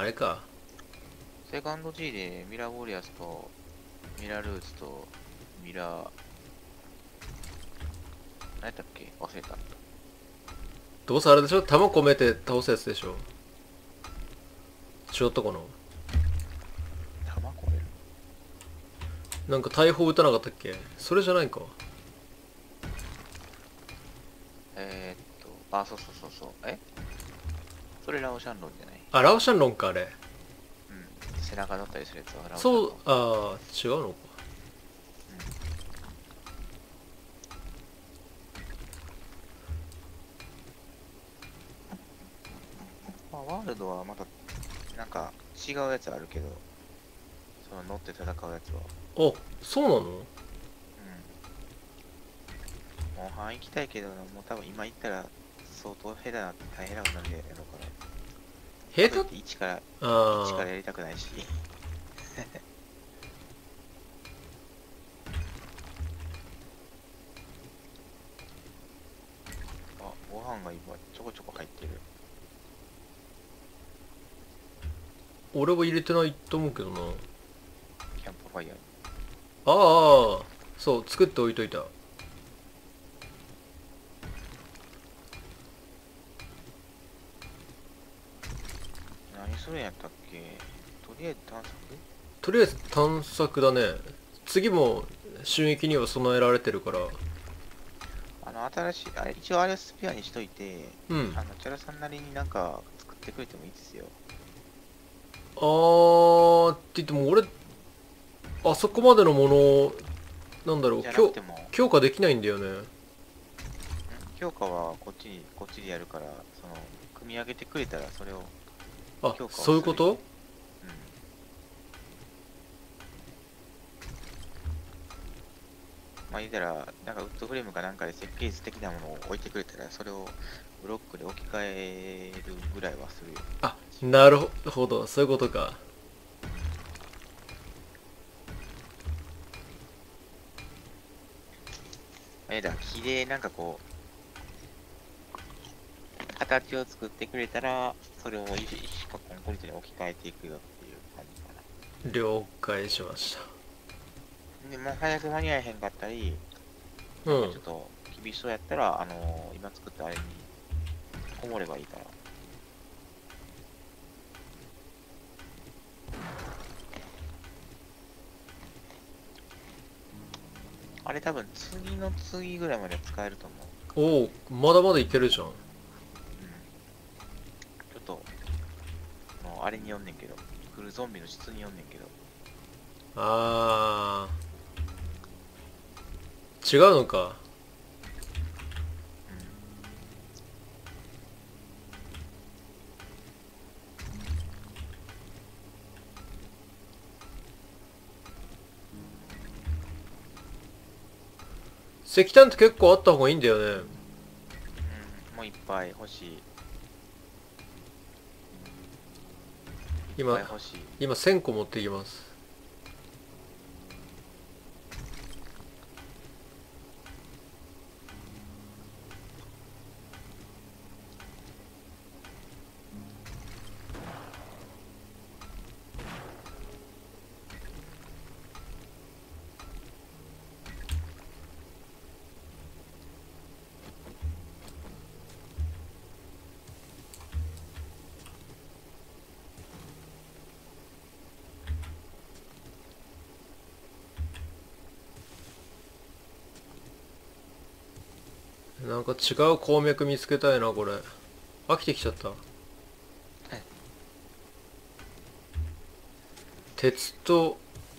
れか。 セカンド G でミラーボリアスとミラールーツとミラー、何やったっけ忘れた。 どうせあれでしょ、弾込めて倒すやつでしょ。違ったかな。 弾込める。 なんか大砲撃たなかったっけ、それじゃないか。 あ、そうそうそうそう。それラオシャンロンじゃない？ あ、ラオシャンロンかあれ。 うん。背中だったりするやつはラオシャンそう、 ロン。 ああ、違うのか。 まあ、ワールドはまた、なんか違うやつあるけど、その乗って戦うやつは。 あ、そうなの。 うん。モンハン行きたいけど、もう多分今行ったら相当下手なって大変なことなんでやろうから。 下手。 かといって一かあらやりたくないし。あ、ご飯が今ちょこちょこ入ってる。 俺は入れてないと思うけどな。 キャンプファイヤーに。 ああ、そう作っておいといた。 何するんやったっけ？とりあえず探索。 とりあえず探索だね。次も襲撃には備えられてるから。 新しい、一応あれスペアにしといて、 うん。 チャラさんなりになんか作ってくれてもいいですよ。 あーって言っても俺あそこまでのものなんだろう、 じゃなくても、 強化できないんだよね。 強化はこっちでやるから、その、組み上げてくれたらそれを、 あ、 強化をする。 そういうこと。 うん。まあ言うたら、なんかウッドフレームかなんかで設計図的なものを置いてくれたら、それをブロックで置き換えるぐらいはするよ。 あ、なるほど、そういうことか。 木でなんかこう、形を作ってくれたら、それを石かコンクリートに置き換えていくよっていう感じかな。 了解しましで、もう早く間に合えへんかったり、 た。うん。 なんかちょっと厳しそうやったら、今作ったあれにこもればいいから。あれ多分次の次ぐらいまで使えると思う。 おお、まだまだいけるじゃん。 うん。ちょっと、あれによんねんけど、来るゾンビの質によんねんけど。 あー、違うのか。 うん。 石炭って結構あった方がいいんだよね。 うん、もういっぱい欲しい。いっぱ今い欲しい。 今1000個持っていきます。なんか違う鉱脈見つけたいなこれ。飽きてきちゃった。鉄と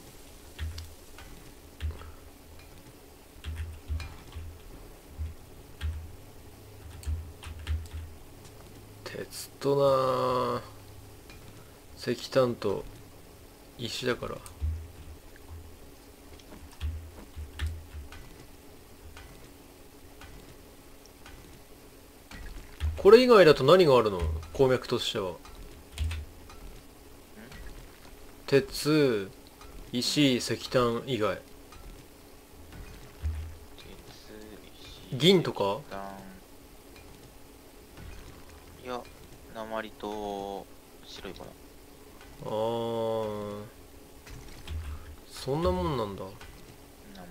鉄とな、石炭と石だから。これ以外だと何があるの、鉱脈としては。鉄、石、石炭以外。 鉄、石、石銀とか。 炭。いや、鉛と白い粉。 あー、そんなもんなんだ。 そんなもん。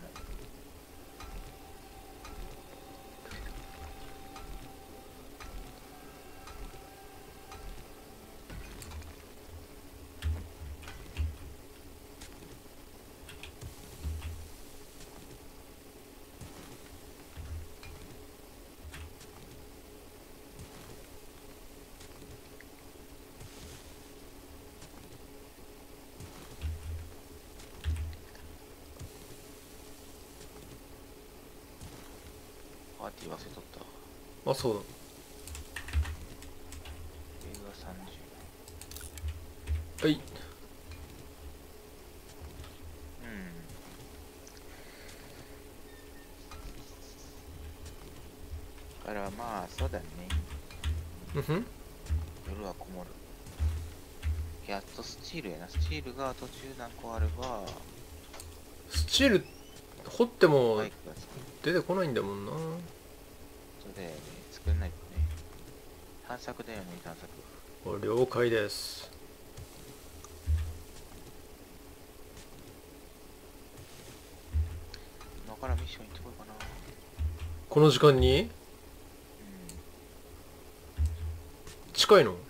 パーティー忘れとった。 あ、そうだ。 映画30。 はい。 うん。だからまあ、そうだね。 うんふん。 夜はこもる。やっとスチールやな。スチールが途中何個あれば、 スチール掘ってもバイクが作る。 出てこないんだもんな。 そうだよね。作んないとね。探索だよね、探索。 了解です。 今からミッション行ってこようかな。 この時間にうん。 近いの？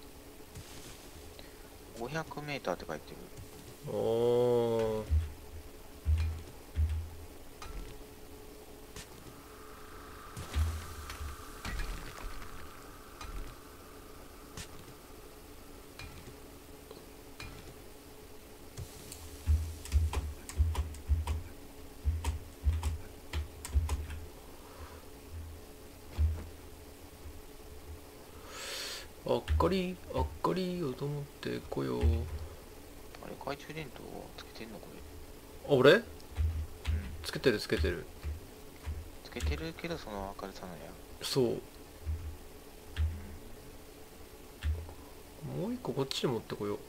500メーターって書いてる。 あー、あっかりあっかりをと思ってこよう。 あれ、懐中電灯つけてんのこれ。 あ、俺うん。 つけてるつけてる。 つけてるけど、その明るさなんや。 そう。もう一個こっちに持ってこよう。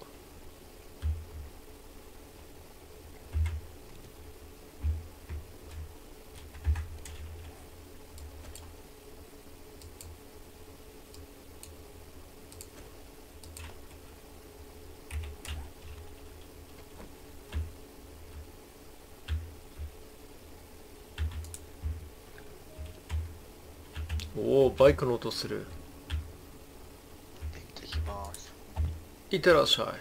おお、バイクの音する。 行ってきます。 いってらっしゃい。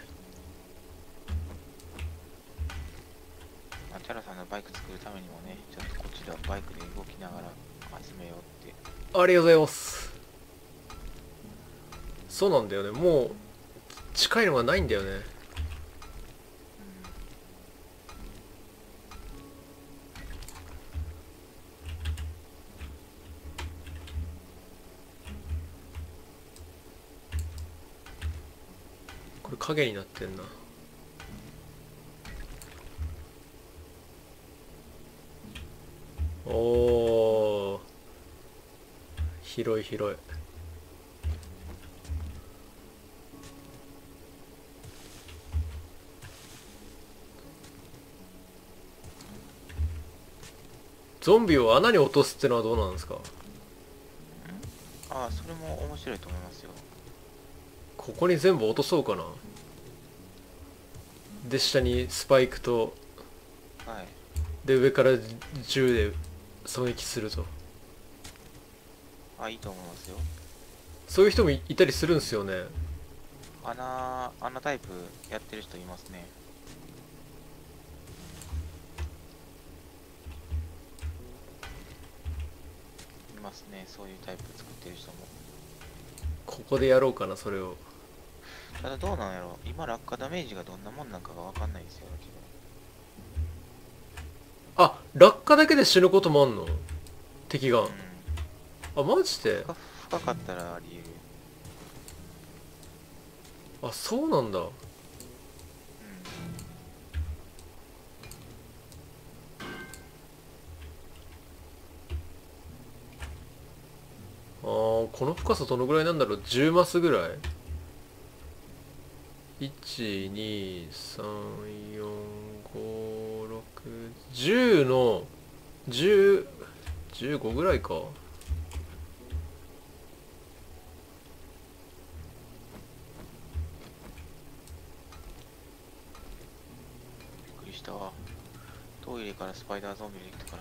まあ、チャラさんのバイク作るためにもね、ちょっとこっちではバイクで動きながら集めようって。 ありがとうございます。そうなんだよね。もう近いのがないんだよね。これ影になってんな。おー、広い広い。ゾンビを穴に落とすってのはどうなんですか？ ああ、それも面白いと思いますよ。 ここに全部落とそうかな。で下にスパイクと、 はい。 で上から銃で狙撃すると。 あ、いいと思いますよ。 そういう人もいたりするんですよね。 穴タイプやってる人いますね。いますね、そういうタイプ作ってる人も。 ここでやろうかな、それを。 ただどうなんやろ、今落下ダメージがどんなもんなんかがわかんないんですよ、 あ、落下だけで死ぬこともあんの？敵が。 うん。 あ、マジで？ 深かったらあり得る。 あ、そうなんだ。 うん。 あー、この深さどのぐらいなんだろう。10マスぐらい？ 1、2、3、4、5、6、10の、10、15ぐらいか。 したわ。トイレからスパイダーゾンビが来たから。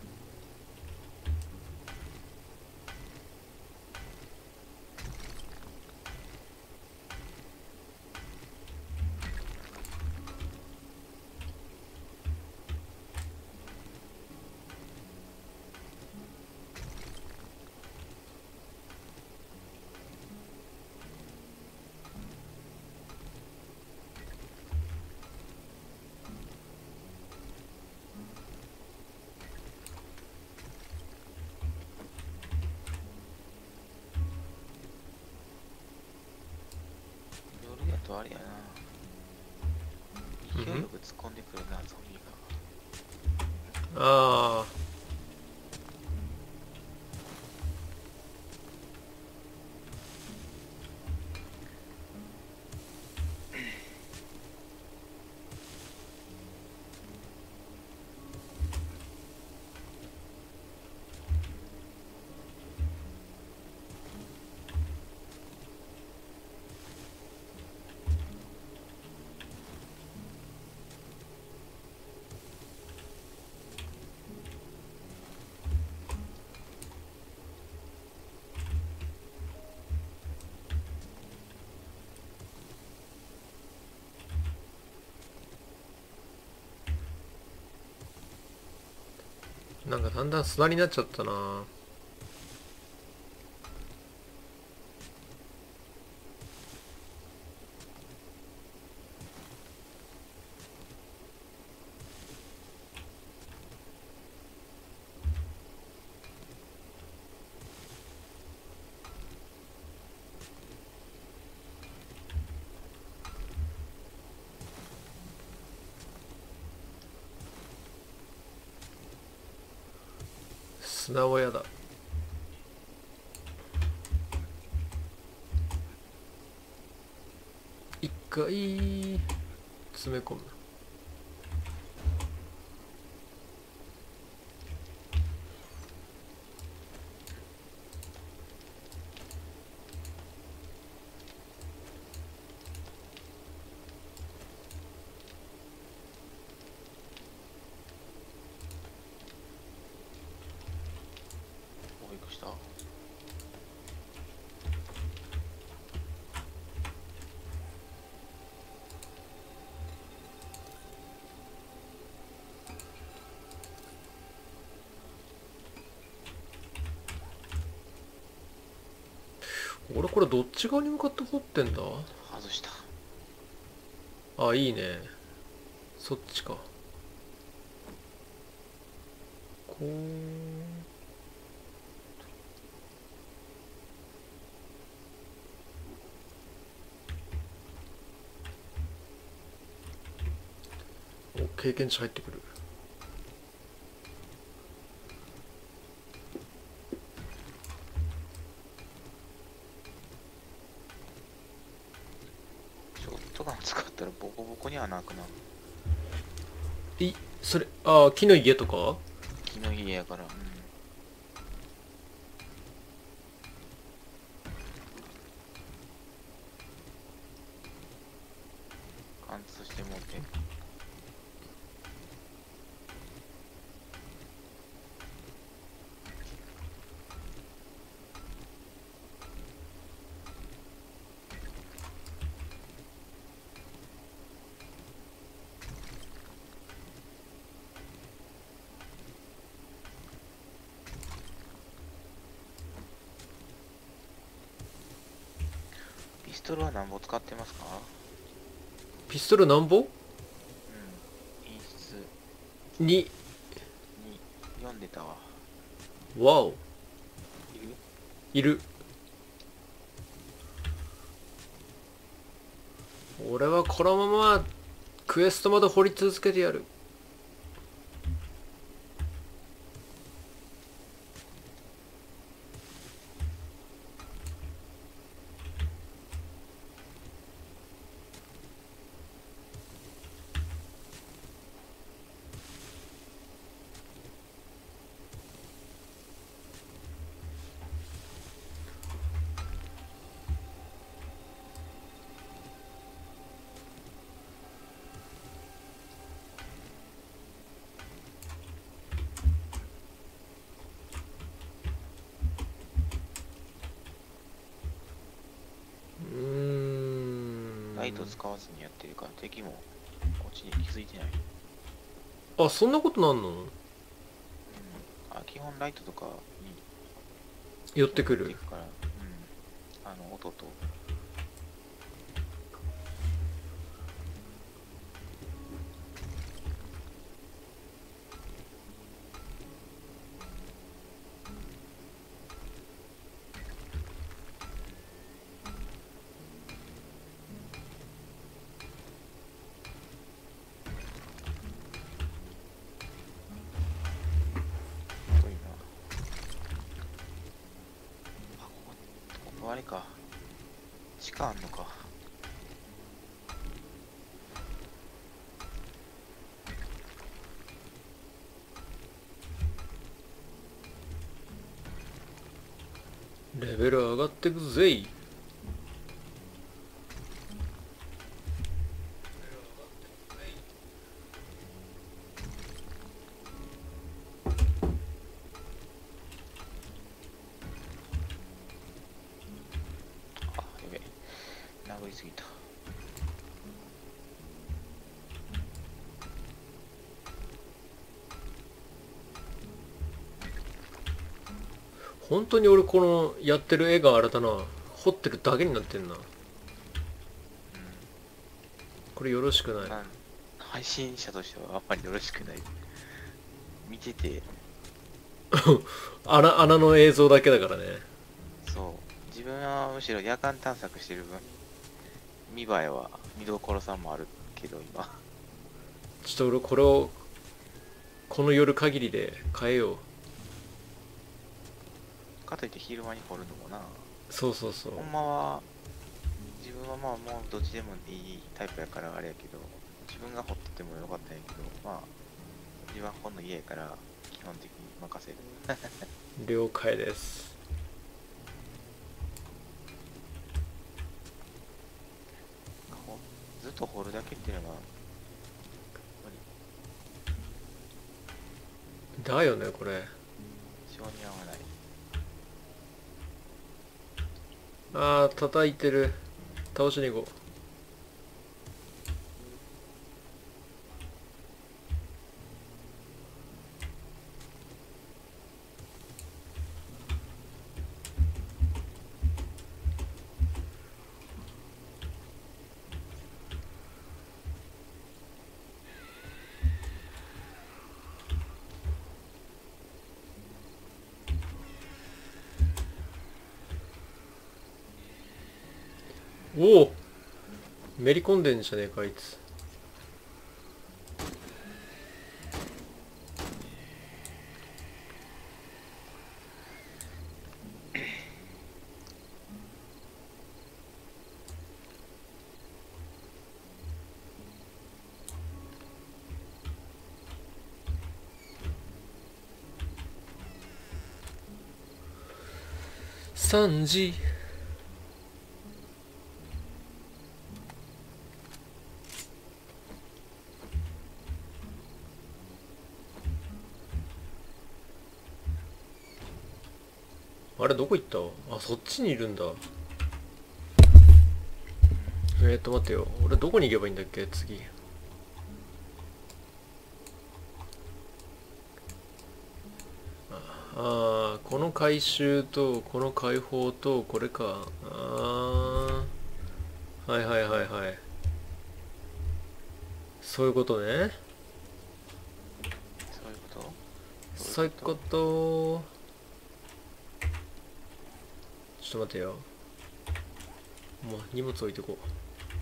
夜やとあれやな。勢いよく突っ込んでくるな、ゾンビが。 ああ、なんかだんだん砂になっちゃったな。砂はやだ。一回詰め込む。 おびっくりした。 俺これどっち側に向かって掘ってんだ？ 外した。 あ、いいね。そっちか。こう。お、経験値入ってくる。 ショットガン使ったらボコボコにはなくなる。 それ、あ、木の家とか？ 木の家やから。うん。貫通してもうて。ピストルは何本使ってますか？ ピストルなんぼ？ うん。品質に、 に読んでたわ。 わお、 いる？ いる。俺はこのままクエストまで掘り続けてやる。 ライト使わずにやってるから敵もこっちに気づいてない。 あ、そんなことなんの？ うん。あ、基本ライトとかに寄ってくる。 寄っていくから、うん。音と、というのは、あ、ここあれか。地下あんのか。 レベル上がってくぜい。 あ、やべ。殴りすぎた。 本当に俺このやってる絵があれだな。彫ってるだけになってんな。 うん。 これよろしくない。 配信者としてはあんまりよろしくない。見てて、 穴の映像だけだからね。 そう。自分はむしろ夜間探索してる分、見栄えは見どころさんもあるけど、今。 ちょっと俺これをこの夜限りで変えよう。 かといって昼間に掘るのもな。 そうそうそう。 ほんまは、自分はまあもうどっちでもいいタイプやからあれやけど、自分が掘っててもよかったんやけど、まあ、自分は掘んの家やから基本的に任せる。 了解です。 ずっと掘るだけっていうのが、やっぱりだよねこれ。 性に合わない。 あー叩いてる。倒しに行こう。おお、めり込んでんじゃねえかあいつ。3時。あれどこ行った？あ、そっちにいるんだ。待ってよ、俺どこに行けばいいんだっけ次。ああ、この回収とこの解放とこれか。ああ、はいはいはいはい。そういうことね。 そういうことそういうこと。ちょっと待ってよ。もう荷物置いてこう。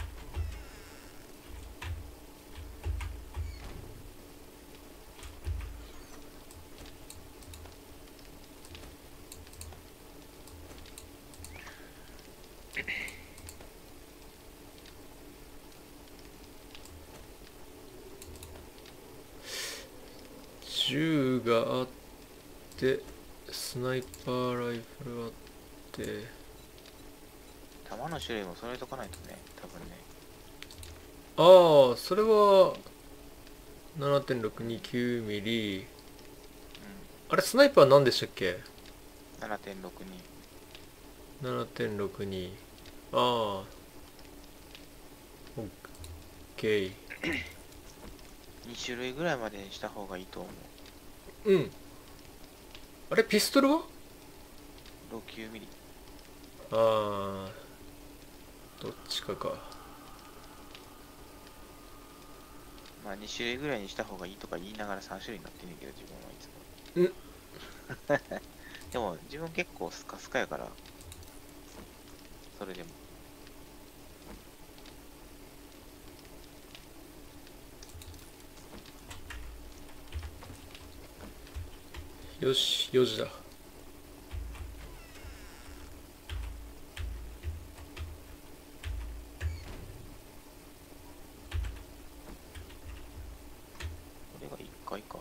銃があって、スナイパーライフルあって、 弾の種類も揃えとかないとね、多分ね。 ああ、それは 7.629 ミリ。あれ、スナイパー何でしたっけ？ うん。7.62。 7.62。ああ、 オッケー。 2種類ぐらいまでにした方がいいと思う。 うん。あれピストルは？ 9ミリ。 あー、どっちかか。 まあ2種類ぐらいにした方がいいとか言いながら3種類になってんねんけど、自分はいつも。でも自分結構スカスカやから、それでも。 よし、4時だ。 これが1回か。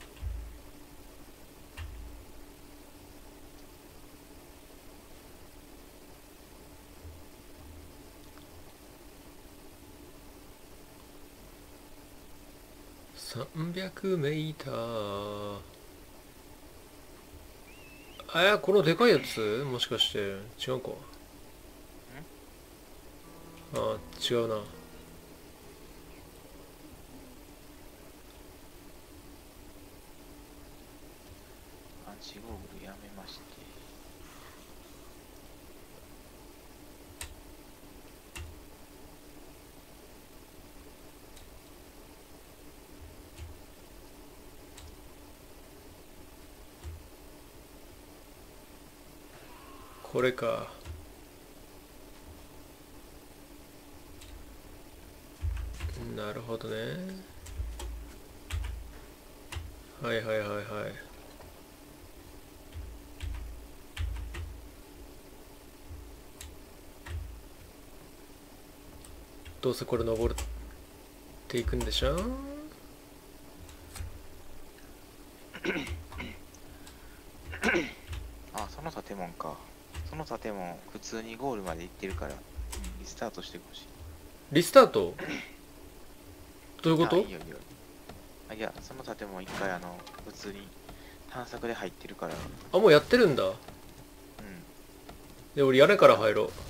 300メーター。このでかいやつもしかして違うか？違うな。 暗視ゴーグルやめまして。 これか。なるほどね。はいはいはいはい。どうせこれ登っていくんでしょ？ あ、その建物か。その建物、普通にゴールまで行ってるから、リスタートしてほしい。 リスタート？どういうこと？ いいよいいよ。いや、その建物一回普通に探索で入ってるから、 もうやってるんだ。 うん。 で、俺屋根から入ろう。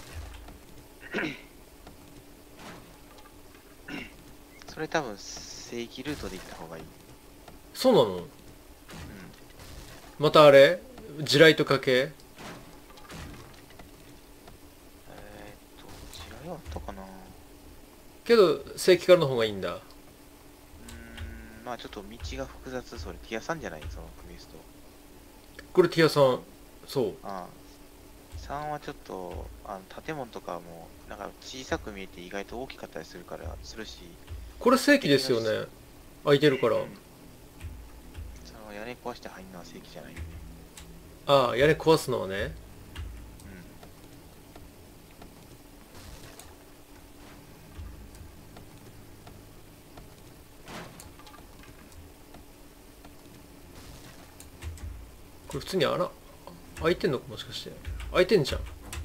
それ多分正規ルートで行った方がいい。 そうなの？ うん。 またあれ地雷とかけ？ 地雷あったかな。 けど正規からの方がいいんだ。 まあちょっと道が複雑、それティアさんじゃない、そのクエスト。 これティアさん。そう。 ああ。3はちょっと、建物とかも、なんか小さく見えて意外と大きかったりするから、するし、 これ正規ですよね。空いてるから。 うん、その屋根壊して入るのは正規じゃないよね。 屋根壊すのはね。 うん。 これ普通に穴開いてんのか？もしかして開いてんじゃん。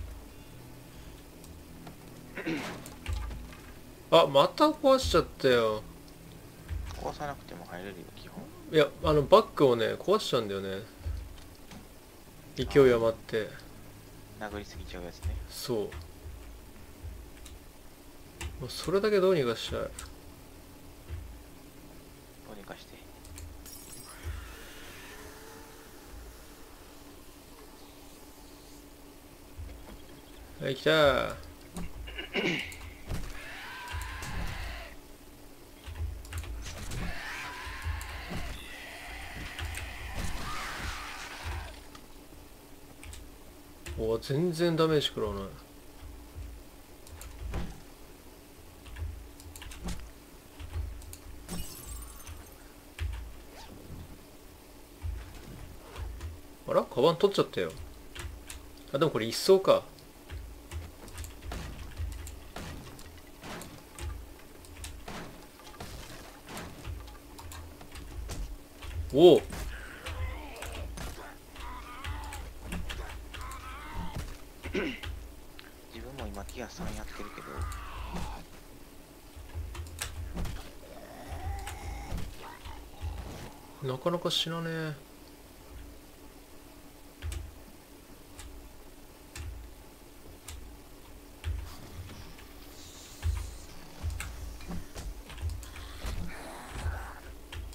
また壊しちゃったよ。 壊さなくても入れるよ、基本。 いやバッグをね壊しちゃうんだよね。勢い余って。 殴りすぎちゃうやつね。 そう。もうそれだけどうにかしたい。 どうにかして。 はい来たー。全然ダメージ食らわない。あらカバン取っちゃったよ。でもこれ一層か。おお。 自分も今ティア3やってるけど、 なかなか死なねえ。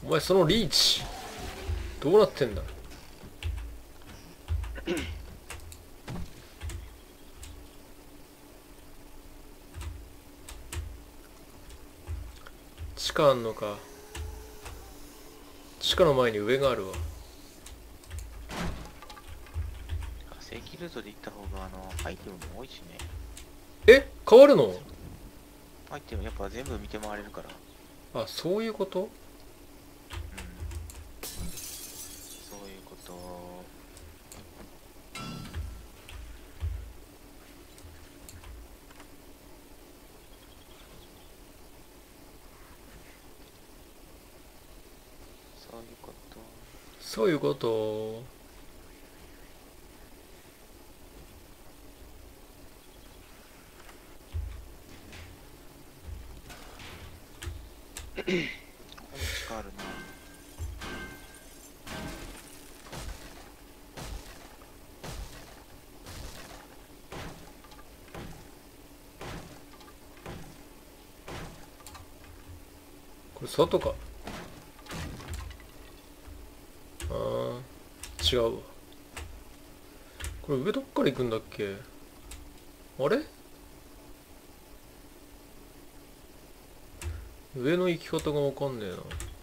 お前そのリーチどうなってんだ。地下あんのか。地下の前に上があるわ。 正規ルートで行った方がアイテムも多いしね。 え、変わるの？ アイテムやっぱ全部見て回れるから。 あ、そういうこと？ うん。そういうこと。そういうこと。 そういうこと。 ここも地下あるな。 これ外か。あー、違うわ。これ上どっから行くんだっけ？あれ？上の行き方がわかんねえな。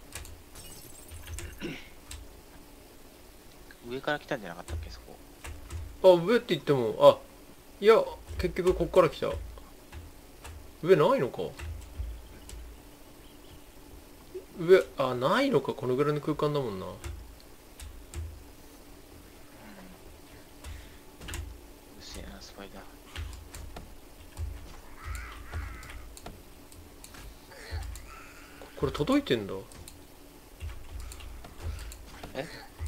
上から来たんじゃなかったっけ、そこ。 あ、上って言っても、あ、いや、結局こっから来た。上ないのか。上、あ、ないのか。このぐらいの空間だもんな。 うるせえな、スパイダー。 これ届いてんだ。 え？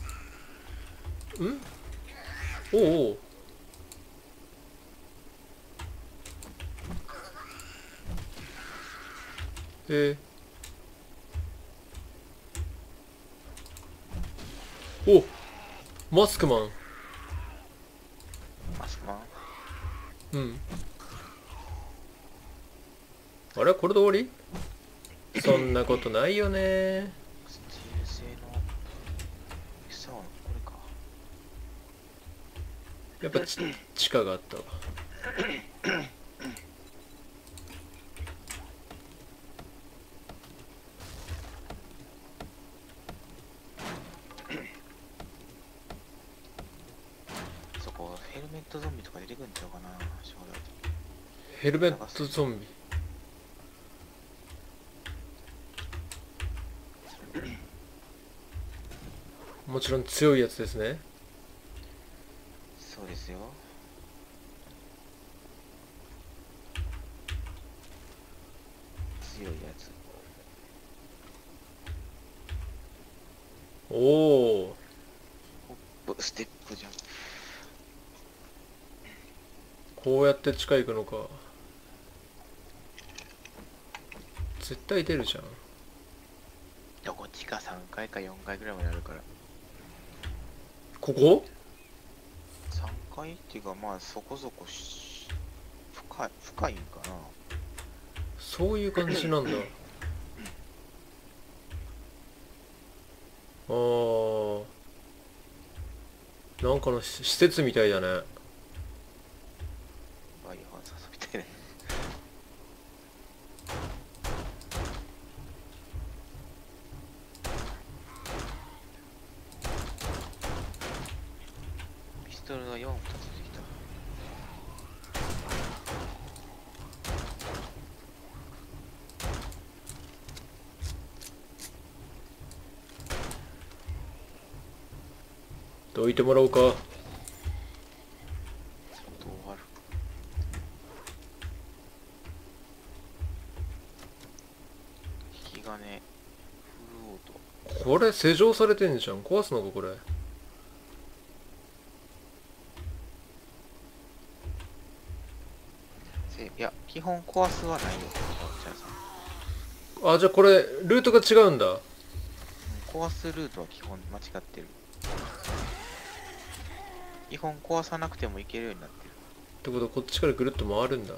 ん？おうおう。お、マスクマン。 マスクマン？ うん。あれこれで終わり？そんなことないよね。 スチール製の草はこれか。 やっぱ地下があったわ。 そこヘルメットゾンビとか出てくるんちゃうかな、将来的に。 ヘルメットゾンビ。もちろん強いやつですね。 そうですよ。強いやつ。 おお。 ホップ、ステップジャンプ。 こうやって地下行くのか。絶対出るじゃん。 どこ地下3階か4階ぐらいまであるから。 ここ 3階っていうか、まあそこそこ深いんかな。 そういう感じなんだ。あー、なんかの施設みたいだね。 バイオハザードみたいな。ピストルが4、2つ出てきた。 どいてもらおうか。 ちょっと終わる。引き金、フルオート。 これ施錠されてんじゃん。壊すのかこれ。 いや、基本壊すはないよ、お茶さん。 あ、じゃあこれルートが違うんだ。 うん、壊すルートは基本間違ってる。基本壊さなくてもいけるようになってる。 ってことはこっちからぐるっと回るんだ。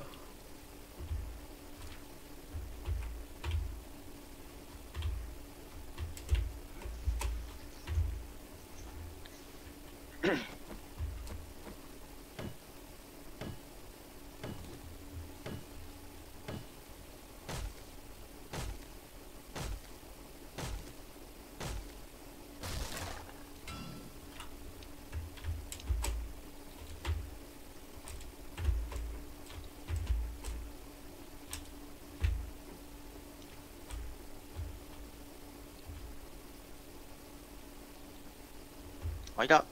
あ、いた。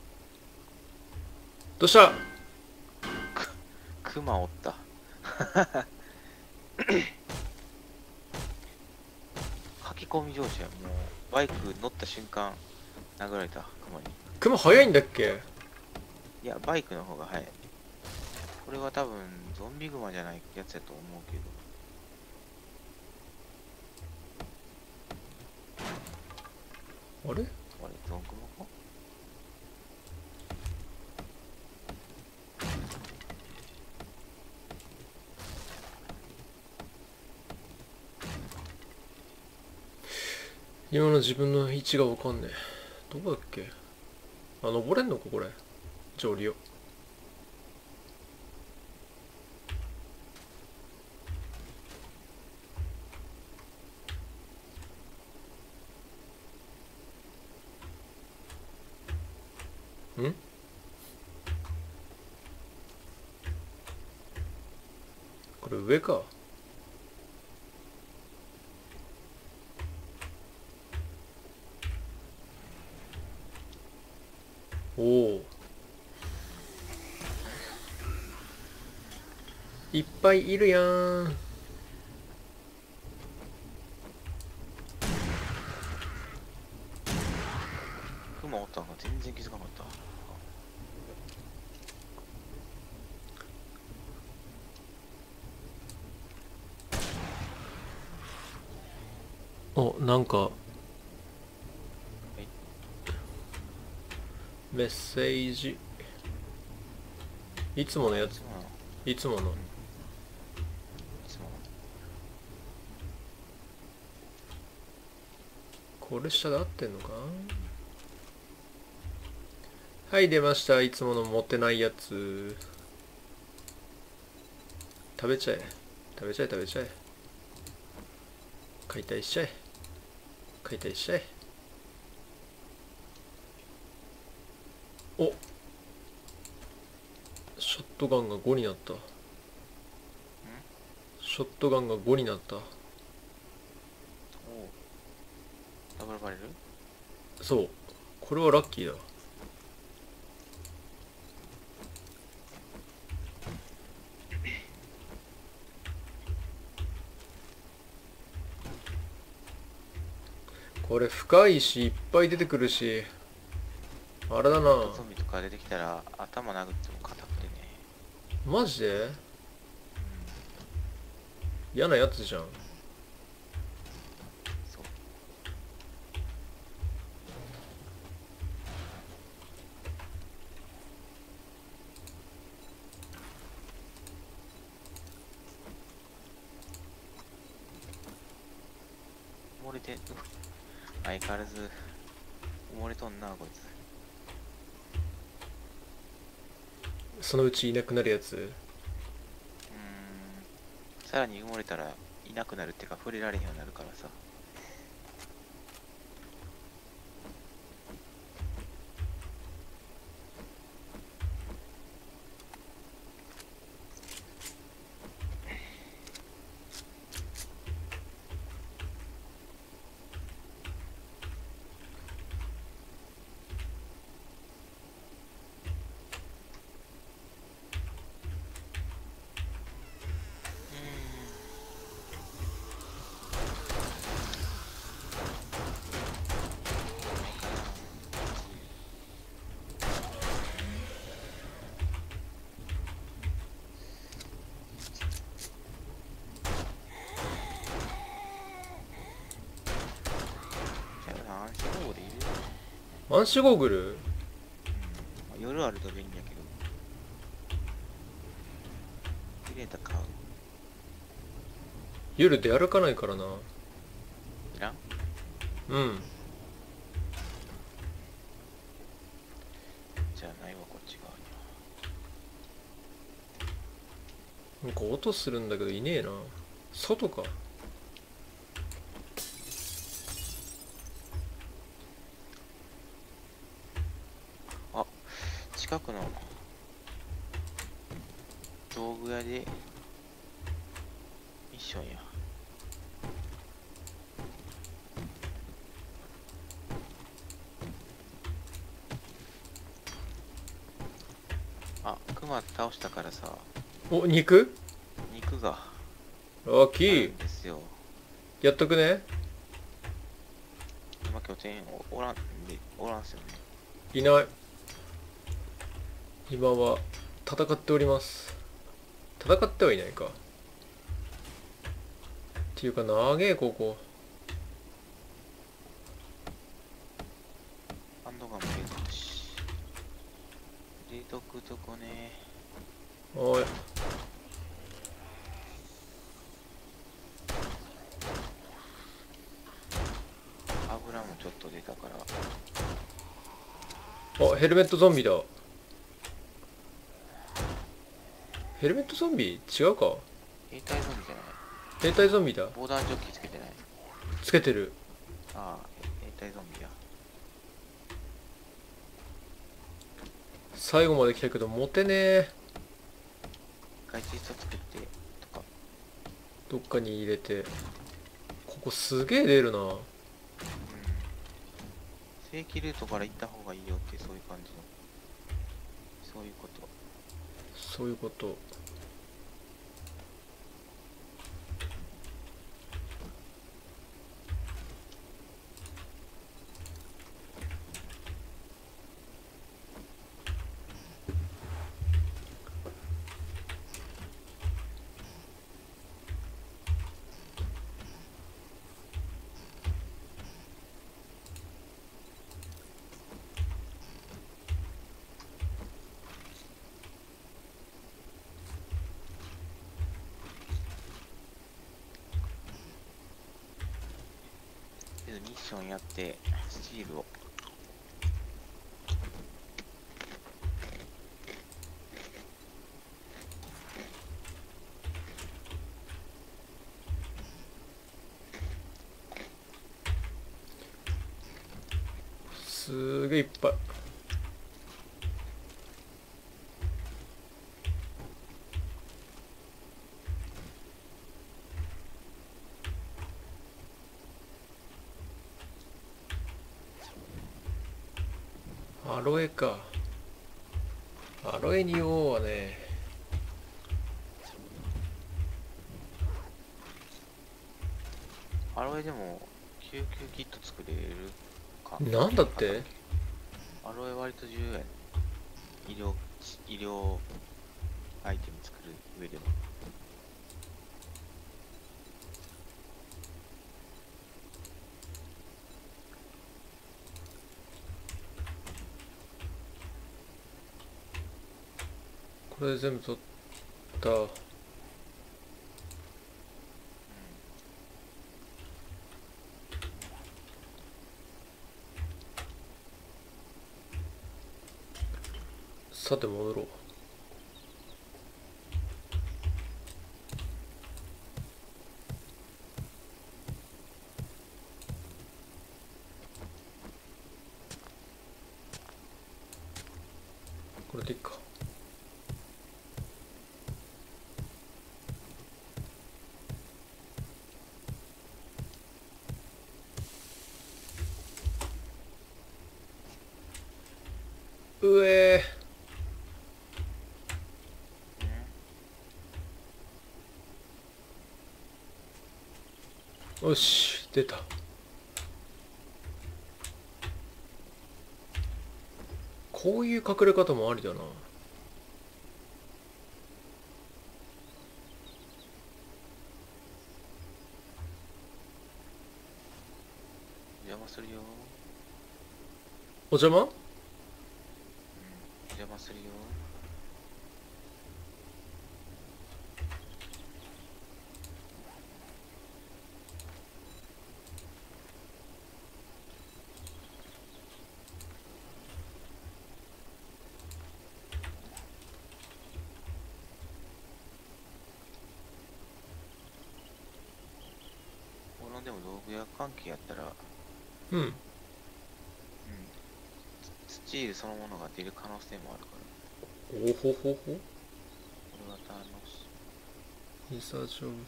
どうした？ クマおった。書き込み上司や。もう、バイク乗った瞬間、殴られた、クマに。 クマ速いんだっけ？ いや、バイクの方が早い。これは多分、ゾンビグマじゃないやつやと思うけど。 あれ？ あれ、ゾングマか？ 今の自分の位置がわかんねえ。どこだっけ？あ、登れんのかこれ。じゃあ降りよう。これ上か。おお。いっぱいいるやん。 クマおったのが全然気づかなかった。 お、なんかえ、 メッセージ。いつものやつ。 そうなの？ いつもの。 いつもの。 これ下で合ってんのか？はい、出ました。いつもの持ってないやつ。食べちゃえ。食べちゃえ食べちゃえ。解体しちゃえ。解体しちゃえ。お、ショットガンが5になった。ショットガンが5になった。 おう。ダブルバレル？ そう。これはラッキーだ。これ深いし、いっぱい出てくるし。あれだな。 ゾンビとか出てきたら頭殴っても硬くてね。 マジで嫌なやつじゃん。 そう。埋もれて、相変わらず埋もれとんな、こいつ。 そのうちいなくなるやつ。 さらに埋もれたらいなくなるってか触れられへんようになるからさ。じゃあ暗視ゴールいる？ 暗視ゴーグル。 夜あると便利やけど。入れた買う。 夜出歩かないからな。 いらん？ うん。 じゃないわ、こっち側には。 なんか音するんだけどいねえな。外か。 あ、近くの道具屋でミッションや。あ、クマ倒したからさ、 お、肉肉が大きあるい。 んですよ。 やっとくね。 今拠点おらんすよね。 いない。今は戦っております。戦ってはいないか。っていうか長えここ。 ハンドガンも入れてるし。入れとくとこね。 おい。 油もちょっと出たから。 あ、ヘルメットゾンビだ。ヘルメットゾンビ違うか。 兵隊ゾンビじゃない。 兵隊ゾンビだ。 防弾チョッキつけてない。 つけてる。 ああ、兵隊ゾンビや。 最後まで来たけど持てねえ。 一回チート作ってとか。 どっかに入れて。ここすげえ出るな。 うん。正規ルートから行った方がいいよってそういう感じの。そういうこと。 そういうこと。 とりあえずミッションやってスチールを。 すげえいっぱい。アロエか。アロエに王はね。 アロエでも救急キット作れるか。 なんだって。 アロエ割と重要やね。医療アイテム作る上でも。 これ全部取った。さて戻ろう。これでいいか。うえー。よし、出た。こういう隠れ方もありだな。 邪魔するよ。 お邪魔。 邪魔するよ。 でも道具屋関係やったら、 うん。 スチールそのものが出る可能性もあるから、 おほほほ。 これは楽しリサーチオブフ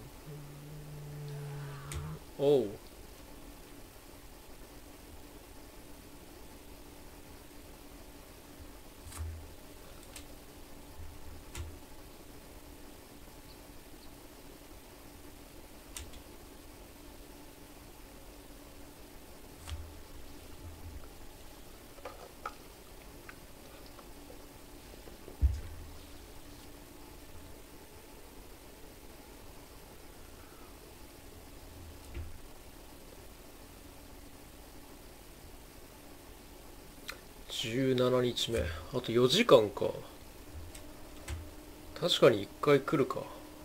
ォーム。おう。17日目。あと4時間か。確かに1回来るか。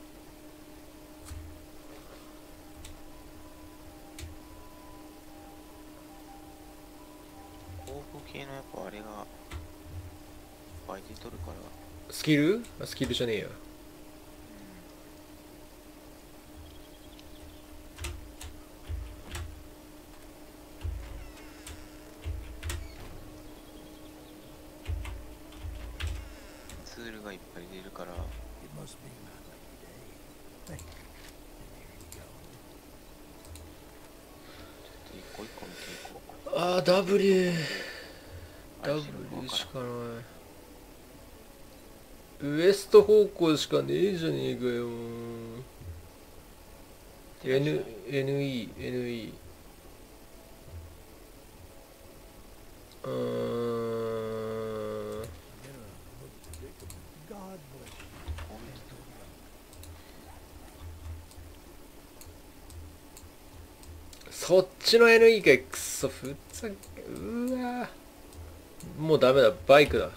航空系のやっぱあれが倍で取るから、 スキル？あ、スキルじゃねえや。 ツールがいっぱい出るから、一個一個見ていこう。 あー、W。 あれしてるの W かしかない。ウエスト方向しかねえじゃねえかよ。NE。うーん。そっちの NE かい。くそ、ふざけ、うわもうダメだ、バイクだ。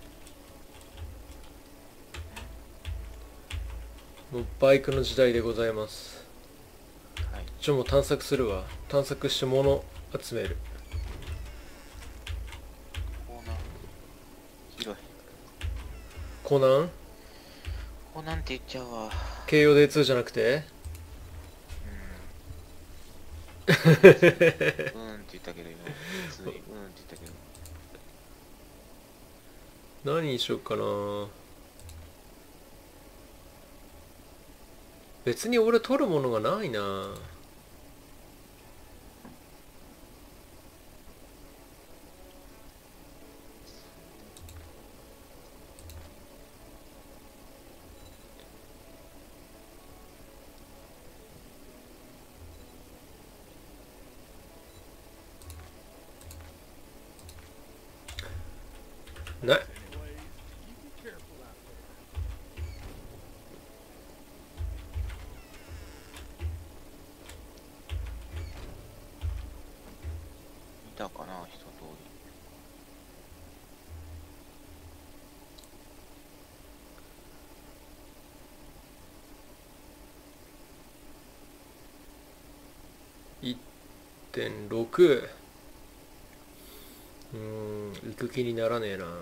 もうバイクの時代でございます。 はい。 もう探索するわ。探索して物集める。 コーナー、広い。 コナン？ コーナンって言っちゃうわ。 KOD2 じゃなくてって言ったけど、今、つい、って言ったけど。 何にしようかな。別に俺取るものがないな。ない。 見たかな、一通り。1.6。行く気にならねえな。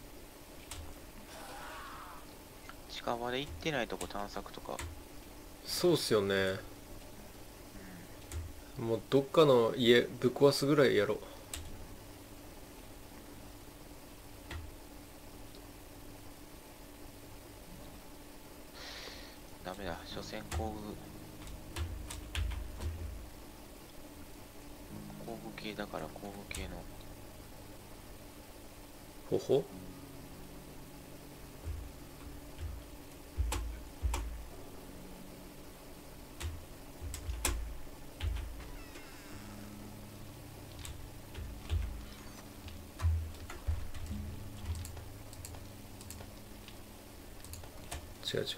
り。近場で行ってないとこ探索とか。 そうっすよね。もうどっかの家ぶっ壊すぐらいやろう。 ダメだ、所詮工具系だから工具系の。 ほほ。違う違う。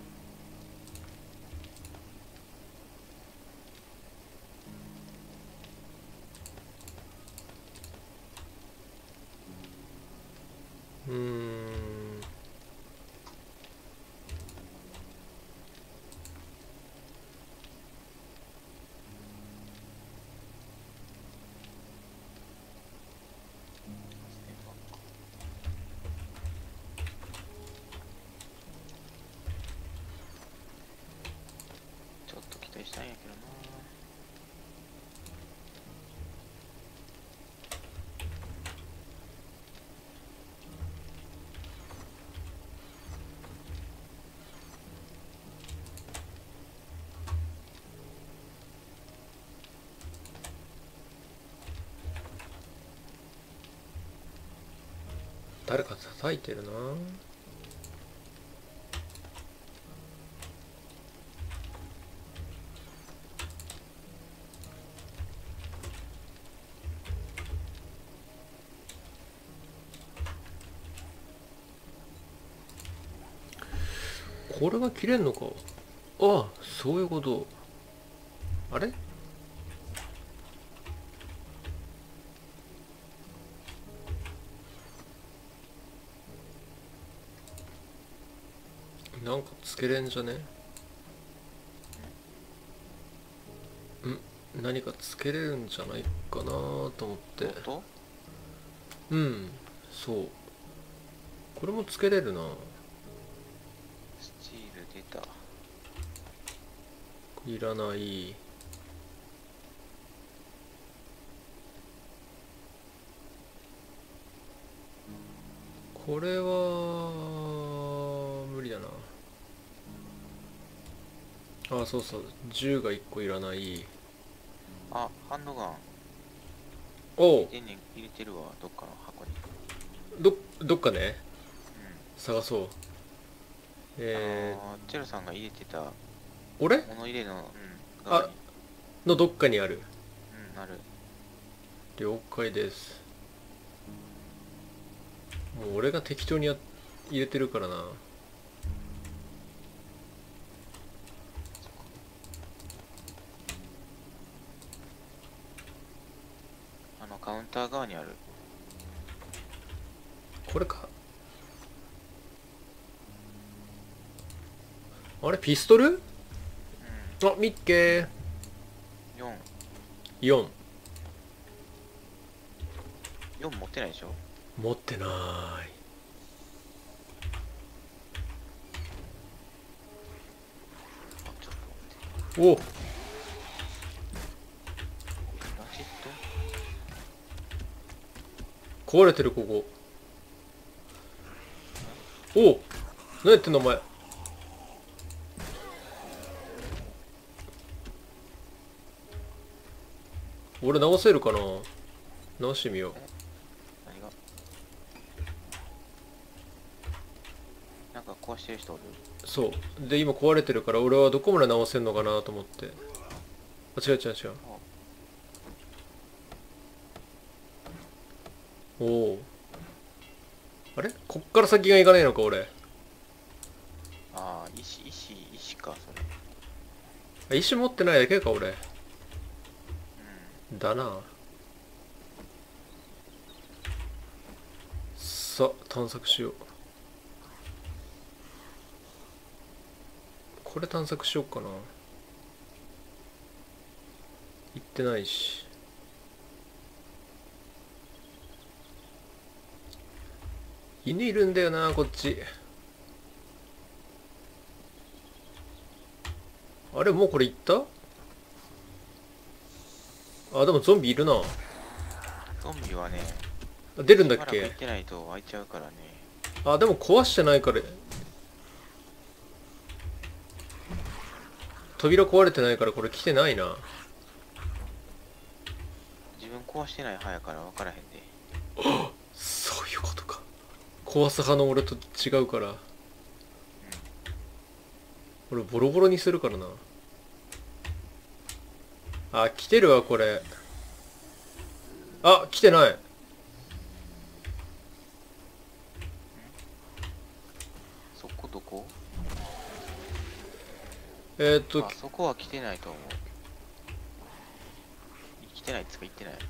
うーん。 ちょっと期待したんやけどな。 誰か叩いてるな。これが切れんのか。ああ、そういうこと。あれ、なんかつけれんじゃね。何かつけれるんじゃないかなと思って。うん、そう。これもつけれるな。 スチール出た。 いらない。これは無理だな。あ、そうそう、銃が1個いらない。 あ、ハンドガン。 おう、 入れてるわ、どっかの箱に。 どっかね、 うん。 探そう。 チェロさんが入れてた俺物入れの、側あに。 のどっかにある。 ある。 了解です。もう俺が適当に入れてるからな。 カウンター側にある。 これか。あれピストル。あ、ミッケ 4。 ー。4。 4持ってないでしょ。 持ってない。 ちょっとお、 ラシッ壊れてるここ。お、何やってんのお前。俺直せるかな。直してみよう。 何がなんか壊してる人おる。 そうで、今壊れてるから俺はどこまで直せんのかなと思って。あ、違う違う違う。おお、あれ、こっから先がいかないのか俺。 ああ、石か、それ。 あ、石持ってないだけか俺。 うん。 だな。さあ探索しよう。これ探索しようかな。行ってないし。犬いるんだよなこっち。あれ、もうこれ行った。あ、でもゾンビいるな。 ゾンビはね、 出るんだっしばらく行っけ。 てないと開いちゃうからね。 あ、でも壊してないから。扉壊れてないからこれ来てないな。 自分壊してない派やから分からへんで。 そういうことか。壊す派の俺と違うから。俺ボロボロにするからな。あ、来てるわこれ。あ、来てない。 そこどこ。あ、そこは来てないと思う。来てないっつか行ってない。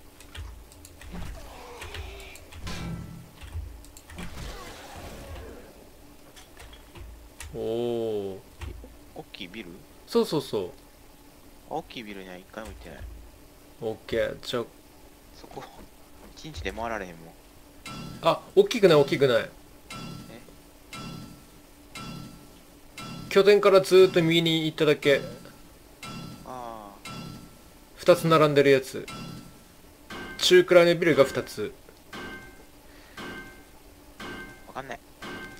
おお。 大きいビル。 そうそうそ大きいビルには一回も行ってない。 う。オッケー。じゃそこ、一日で回られへんもん。 あ、大きくない大きくない。拠点からずーっと右に行っただけ。 ああ、 2つ並んでるやつ。中くらいのビルが2つ。 わかんない。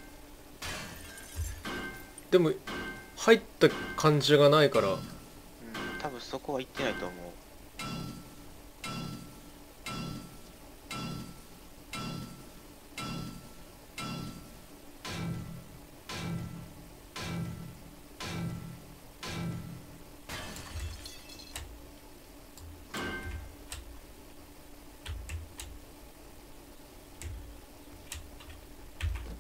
でも入った感じがないから。 うん、多分そこは行ってないと思う。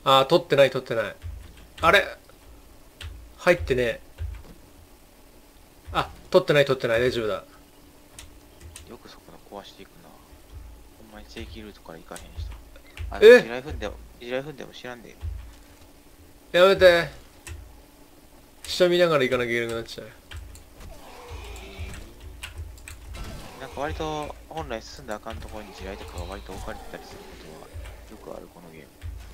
あー、取ってない取ってない。あれ入ってねえ。あ、取ってない取ってない、大丈夫だ。 よくそこの壊していくな。ほんまに正規ルートから行かへん人。あ、 え地雷踏んでも知らんで。 やめて。下見ながら行かなきゃいけなくなっちゃう。 なんか割と本来進んだらあかんところに地雷とかが割と置かれてたりすることはよくあるこのゲーム。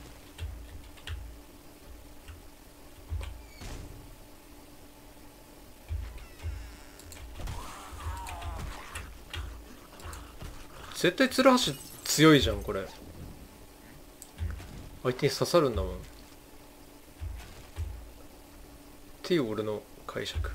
絶対ツルハシ強いじゃんこれ。相手に刺さるんだもんっていう俺の解釈。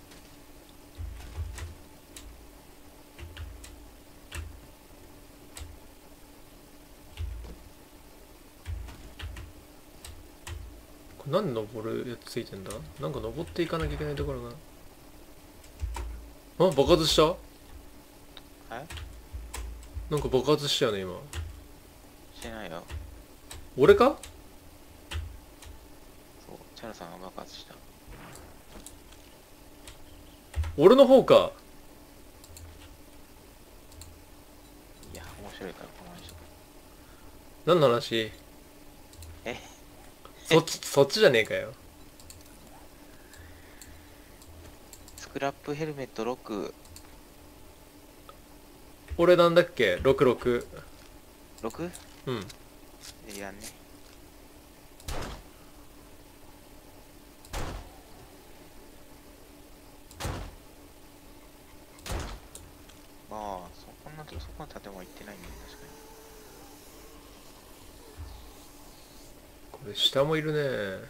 これなんで登るやつついてんだ。なんか登っていかなきゃいけないところが。あ、爆発した。 はい、 なんか爆発したよね今。 してないよ。 俺か。 そう、チャラさんが爆発した。 俺の方か。 いや、面白いからこの人。 何の話。 えそっちじゃねえかよ。 スクラップヘルメット6。 俺なんだっけ ?66。 6? うん。 いらんね。まあ、こんなとそこの建物行ってないね、確かに。 これ下もいるね。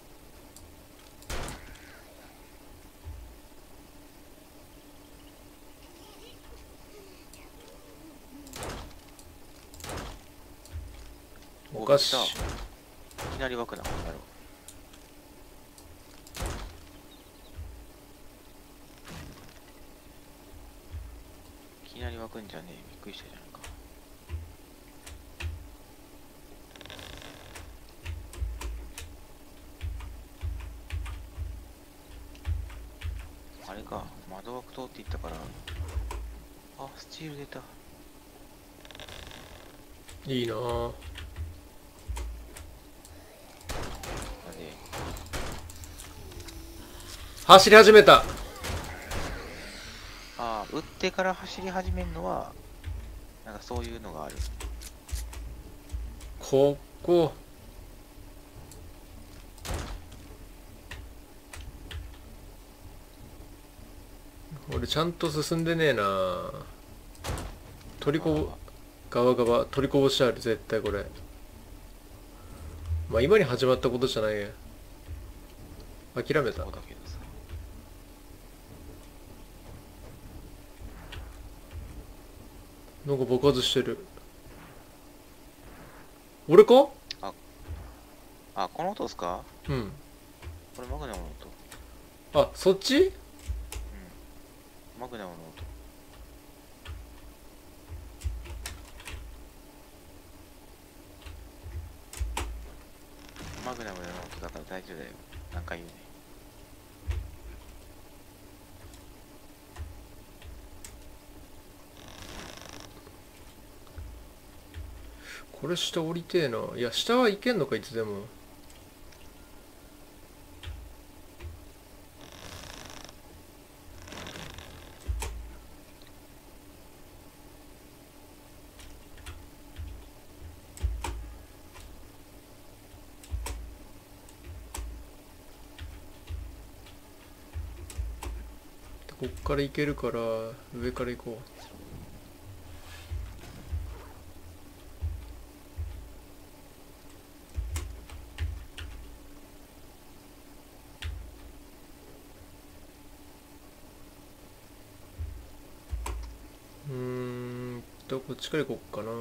おかしい。 いきなり湧くな、こんなの。いきなり湧くんじゃねえ、びっくりしたじゃんか。あれか、窓枠通っていったから。あ、スチール出た。 いいなぁ。 なんで、 走り始めた。 ああ、撃ってから走り始めるのは、なんかそういうのがある。 ここ。俺ちゃんと進んでねえなぁ。取りこぼ、ガバガバ取りこぼしてある絶対これ。まあ今に始まったことじゃないや。諦めた。 そうだけどさ。 なんか爆発してる。俺か。 あ、この音っすか。 うん。 これマグナムの音。 あ、そっち。 マグナムの音。マグナムの音だから大丈夫だよ。何回言うね。 これ下降りてえな。いや下は行けんのかいつでも。こっから行けるから上から行こう。こっちから行こっかな。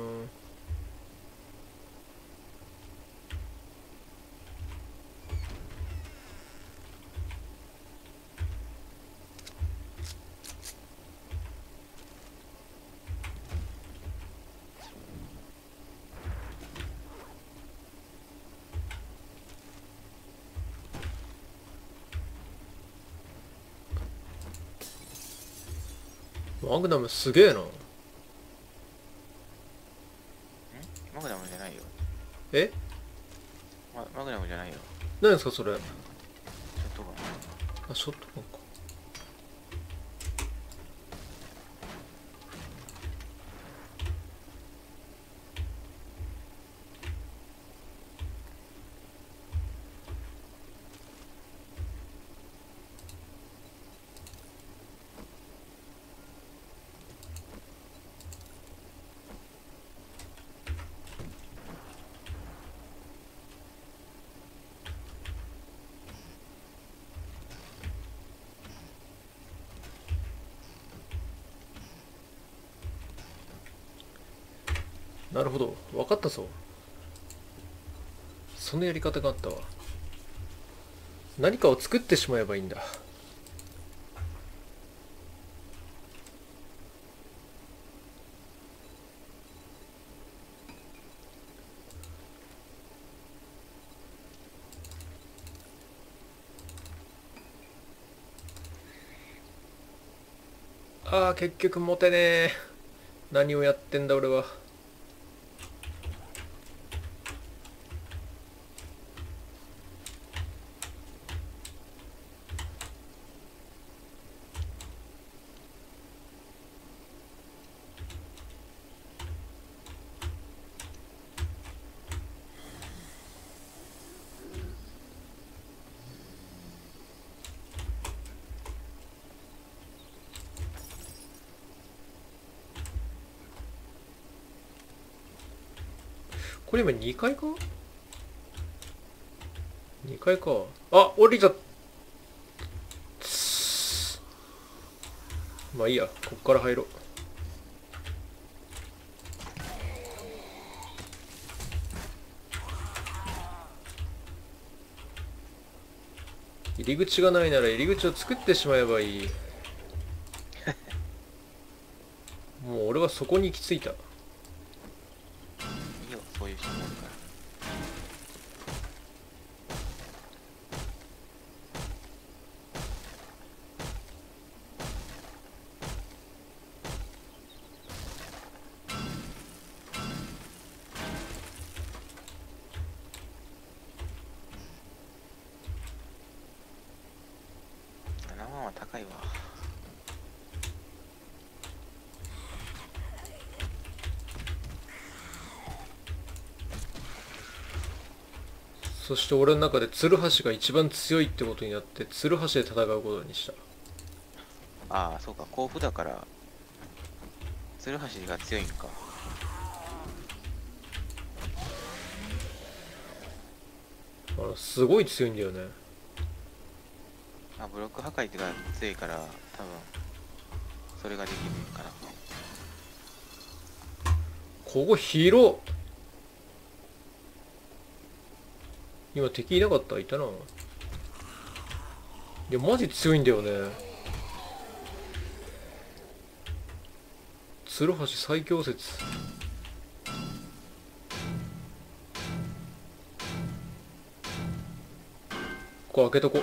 マグナムすげえな。 マグナムじゃないよ。 え、 マグナムじゃないよ。 何ですかそれ。 ちょっとが。 あ、ショットガンか。なるほど、分かったぞ。そのやり方があったわ。何かを作ってしまえばいいんだ。ああ、結局モテねえ。何をやってんだ俺は。これ今2階か？ 2 階か。あ、降りちゃっ。まあいいや、こっから入ろう。入り口がないなら入り口を作ってしまえばいい。もう俺はそこに行き着いた。 いいよ、そういう人もあるから。7万は高いわ。 そして俺の中でツルハシが一番強いってことになってツルハシで戦うことにした。 ああ、そうか、甲府だから、ツルハシが強いんか。 すごい強いんだよね。 ブロック破壊が強いから、多分、それができるかな。 ここ広っ。今敵いなかった？いたな。いやマジ強いんだよね。ツルハシ最強説。ここ開けとこ。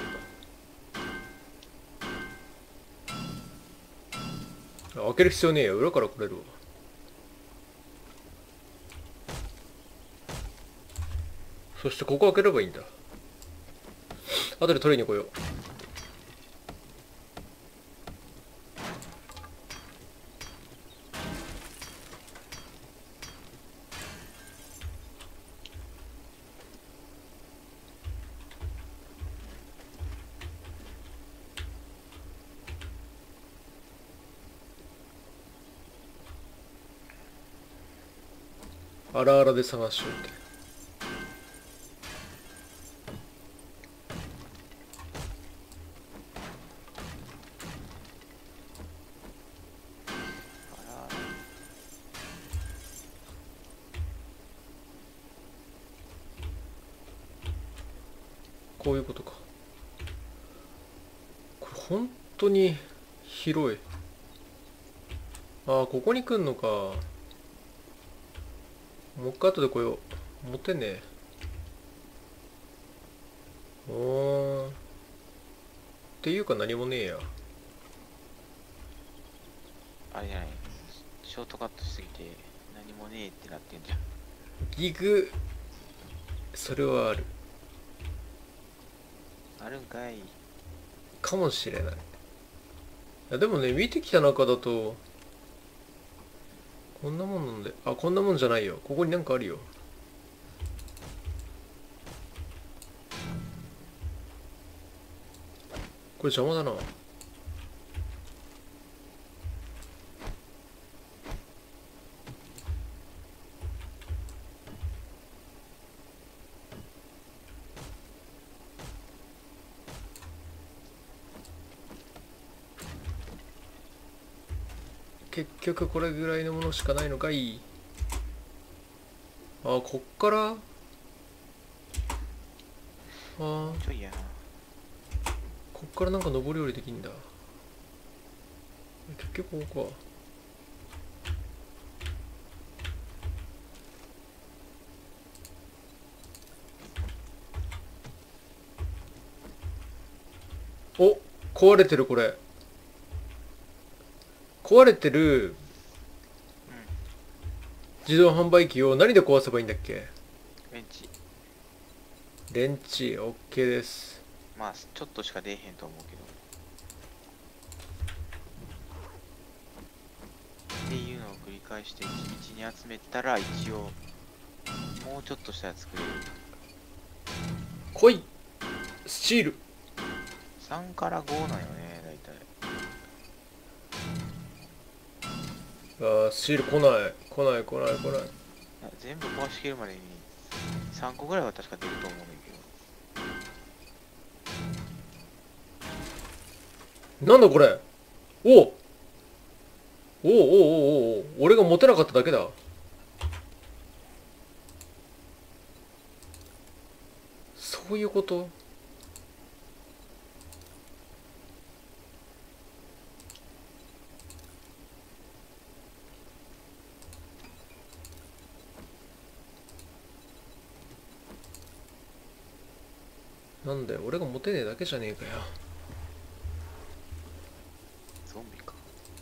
開ける必要ねえよ、裏から来れるわ。そしてここ開ければいいんだ。後で取りに来よう。荒々で探しといて。 あら、 こういうことか。これ本当に広い。ああ、ここに来んのか。もう一回後で来よう。持てねえ。おー。っていうか何もねえや。 あれじゃない。ショートカットしすぎて何もねえってなってんじゃん。 ギグ、それはある。 あるんかい。 かもしれない。いやでもね、見てきた中だと、こんなもんなんで。あ、こんなもんじゃないよ。ここになんかあるよ。これ邪魔だな。結局これぐらいのものしかないのかい。あ、こっからちょいやな。 こっからなんか上り下りできんだ。結局ここか。お、壊れてるこれ。壊れてる自動販売機を何で壊せばいいんだっけ？ ベンチ。 レンチ、OK です。 まあ、ちょっとしか出えへんと思うけど。っていうのを繰り返して地道に集めたら、一応、もうちょっとしたら作れる。 来いスチール。 3から5なんよね、だいたい。 スチール来ない。来ない来ない来ない。 全部壊しきるまでに3個ぐらいは確か出ると思うんだけど。 なんだこれ。おおおおおお、俺が持てなかっただけだ。そういうこと？なんだよ、俺が持てねえだけじゃねえかよ。 ゾンビか。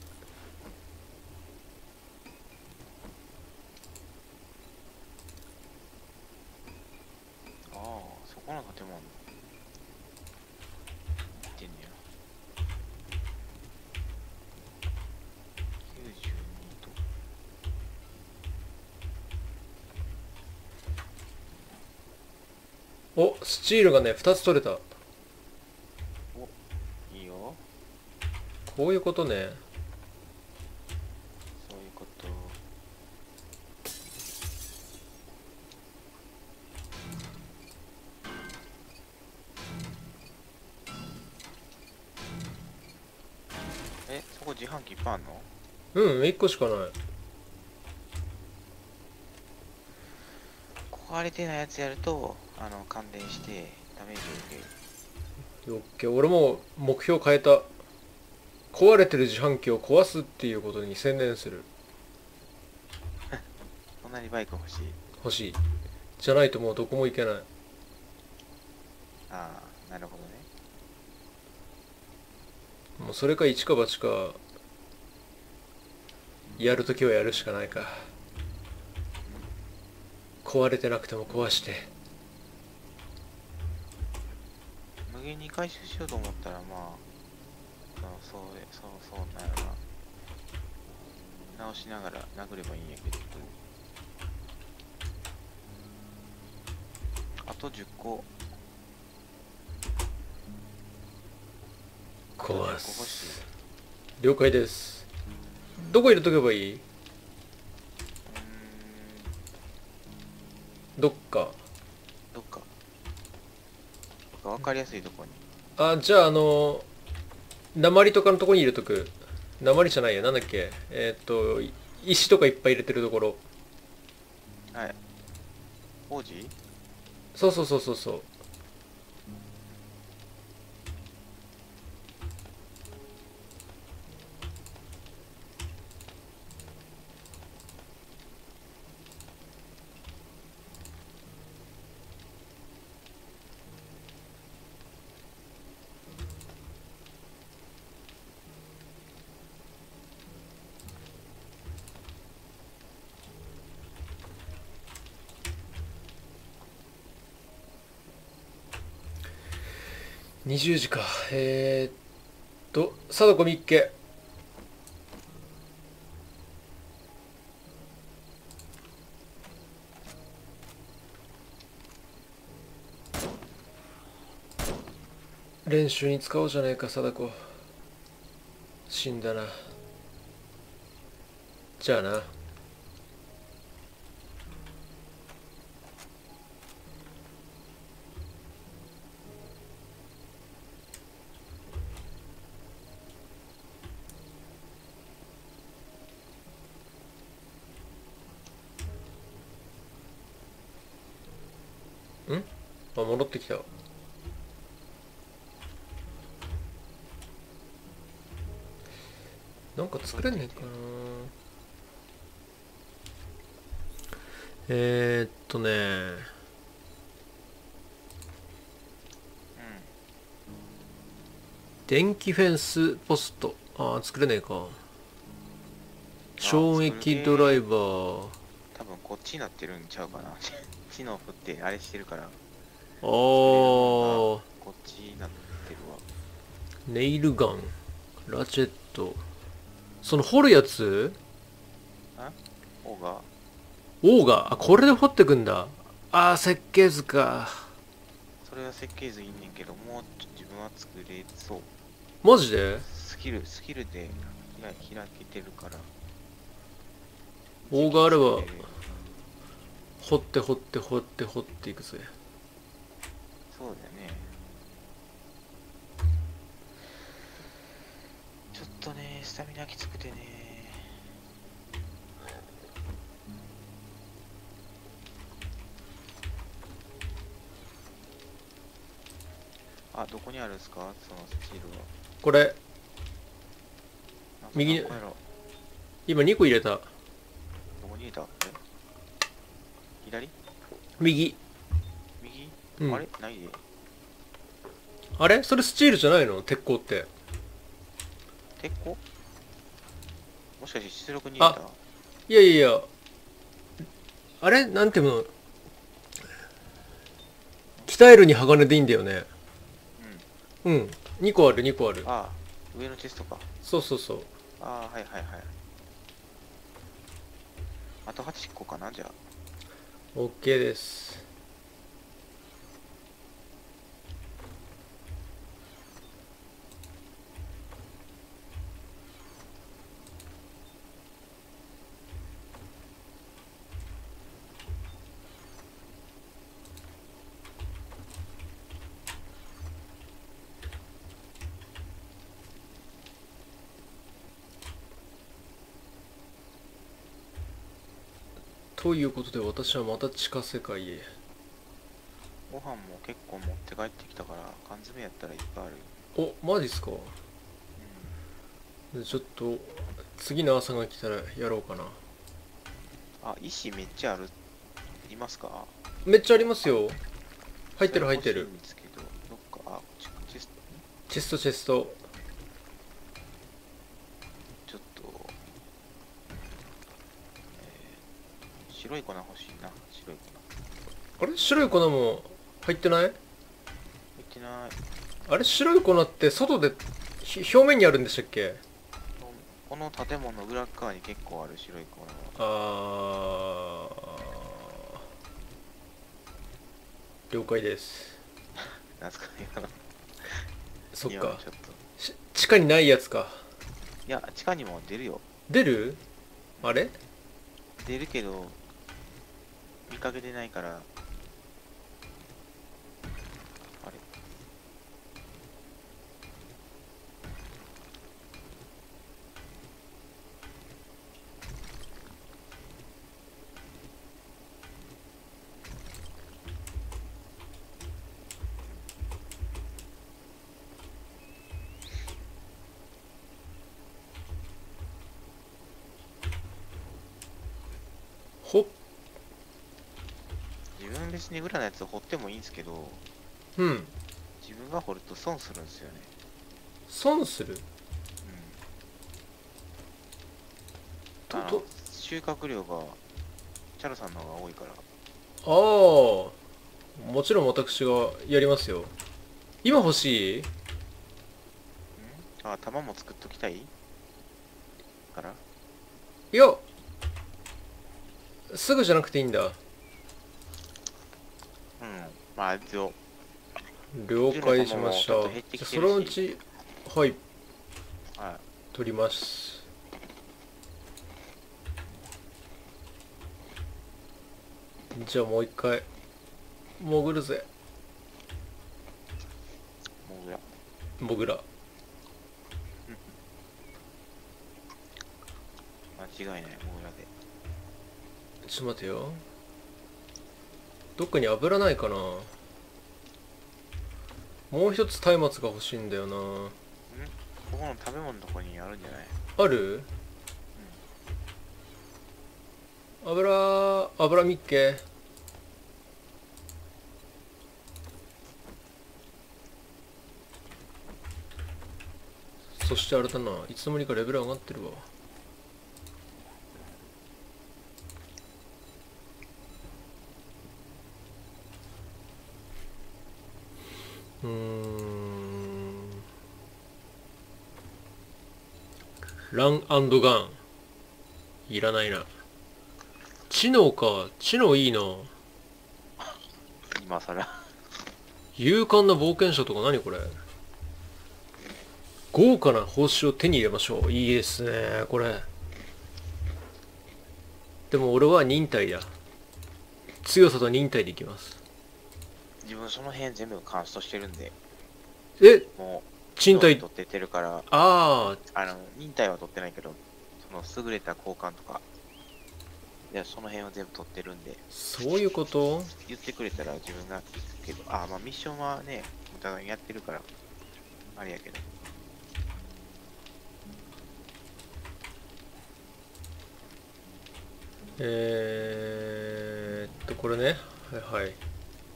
ああ、そこの建物。見てんねや。92と。 お、スチールがね、2つ取れた。 お、いいよ。 こういうことね。 そういうこと。そこ自販機いっぱいあんの？ うん、1個しかない。 壊れてないやつやると、感電してダメージを受ける。 オッケー、俺も目標変えた。壊れてる自販機を壊すっていうことに専念する。 そんなにバイク欲しい？ 欲しい。じゃないともうどこも行けない。 ああ、なるほどね。 もうそれか一か八か、やるときはやるしかないか。壊れてなくても壊して。 無限に回収しようと思ったら、まあ、そうなんやろな。直しながら殴ればいいんやけど。あと10個。あと10個壊欲しす。 い。 了解です。どこ入れとけばいい？どっか。 どっかわかりやすいとこに。 あ、じゃあ鉛とかのとこに入れとく。鉛じゃないや、なんだっけ。石とかいっぱい入れてるところ。 はい。王子。 そうそうそうそうそう。 20時か。貞子みっけ。練習に使おうじゃねえか、貞子。死んだな。じゃあな。戻ってきた。なんか作れんねんかな。電気フェンスポスト。作れねえか。衝撃ドライバー。 多分こっちになってるんちゃうかな。知能振ってあれしてるから。こっちになってるわ。 ネイルガン。ラチェット。その掘るやつ？ オーガオーガ。これで掘ってくんだ。設計図か。 それは設計図いいねんけど、もうちょっと自分は作れそう。 マジで？ スキルで開けてるから。 オーガあれば、掘っていくぜ。 そうだよね。ちょっとね、スタミナきつくてね。どこにあるんですかそのスチールは。 これ、右に、今2個入れた。 どこに入れた？左？ 右。 あれないで。 あれそれスチールじゃないの？鉄鋼って。 鉄鋼？もしかして出力に入れた？ いや。あれなんていうの？鍛えるに鋼でいいんだよね。2個ある。 上のチェストか。 そう。 はい。あと8個かな、じゃあ。 OK です。ということで私はまた地下世界へ。 ご飯も結構持って帰ってきたから缶詰やったらいっぱいある。 マジっすか？ちょっと次の朝が来たらやろうかな。 石めっちゃある。いますか？ めっちゃありますよ。入ってる。 欲しいんですけど、どっか、 チェスト。 ちょっと、白い粉欲しいな。白い粉。 あれ白い粉も入ってない？ 入ってない。 あれ白い粉って外で表面にあるんでしたっけ？ この建物の裏側に結構ある白い粉は。了解です。 なんすか今の。 そっか。 ちょっと地下にないやつか。 いや、地下にも出るよ。 出る？あれ？ 出るけど、見かけてないから。あれ？自分別に裏のやつ掘ってもいいんですけど、自分が掘ると損するんですよね。 損する？ 収穫量がチャロさんの方が多いから。 もちろん私がやりますよ。 今欲しい？ あ、弾も作っときたいから。 いや、すぐじゃなくていいんだ。 うん。まあ、一応。 了解しました。 ちょっと減ってきてるしじゃあそのうち、はい、 は取ります。じゃあもう一回、潜るぜ、 い。もうや。 モグラ。 間違いない、もう裏で。 ちょっと待てよ。どっかに油ないかな。もう一つ松明が欲しいんだよな。 ここの食べ物のとこにあるんじゃない？ ある？油みっけ。そしてあれだな、いつの間にかレベル上がってるわ。ランガンいらないな。知能か、知能いいな。 今更。 勇敢な冒険者とか何これ。豪華な報酬を手に入れましょう。いいですねこれ。でも俺は忍耐だ。強さと忍耐でいきます。 自分その辺全部カンストしてるんで、 え、 もう、 賃貸。 取ってるから、 あ忍耐は取ってないけど、その優れた交換とか、いや、その辺を全部取ってるんで、 そういうこと。 言ってくれたら自分が行くけど、まあミッションはね、お互いにやってるから、あれやけど。 これね。はいはい。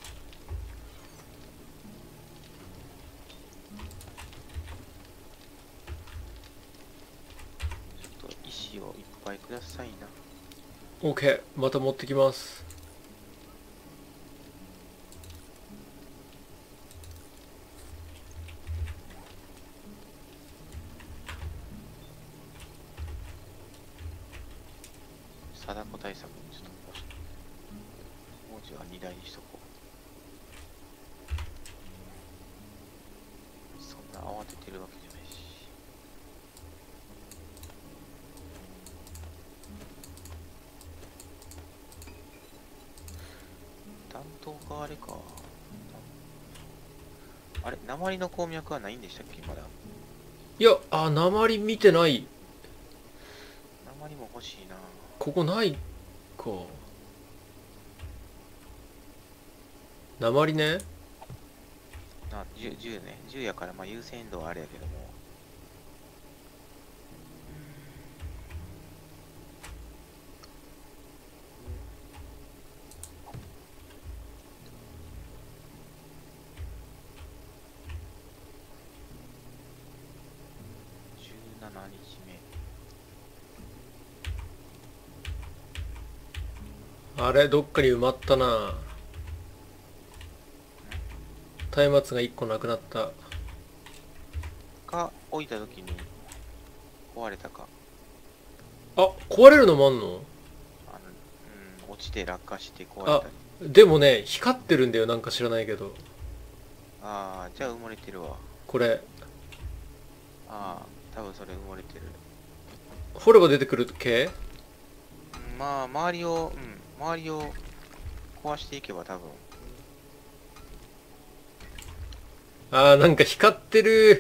ちょっと石をいっぱいくださいな。 OK、 また持ってきます。 貞子対策にちょっと文字は2台にしとこう。そんな慌ててるわけじゃないし。担当があれか。あれ、鉛の鉱脈はないんでしたっけまだ。 いや、鉛見てない。 鉛も欲しいな。 ここないか。鉛ね。 10ね。10やからまあ優先度はあれやけども。17日目。 あれ、どっかに埋まったな。松明が1個なくなった。 か、置いた時に壊れたか。 あ、壊れるのもあんの？ 落ちて落下して壊れたり。 でもね、光ってるんだよ、なんか知らないけど。 じゃあ埋もれてるわ。 これ多分それ埋もれてる。 掘れば出てくる系？ まあ、周りを壊していけば多分。 なんか光ってる。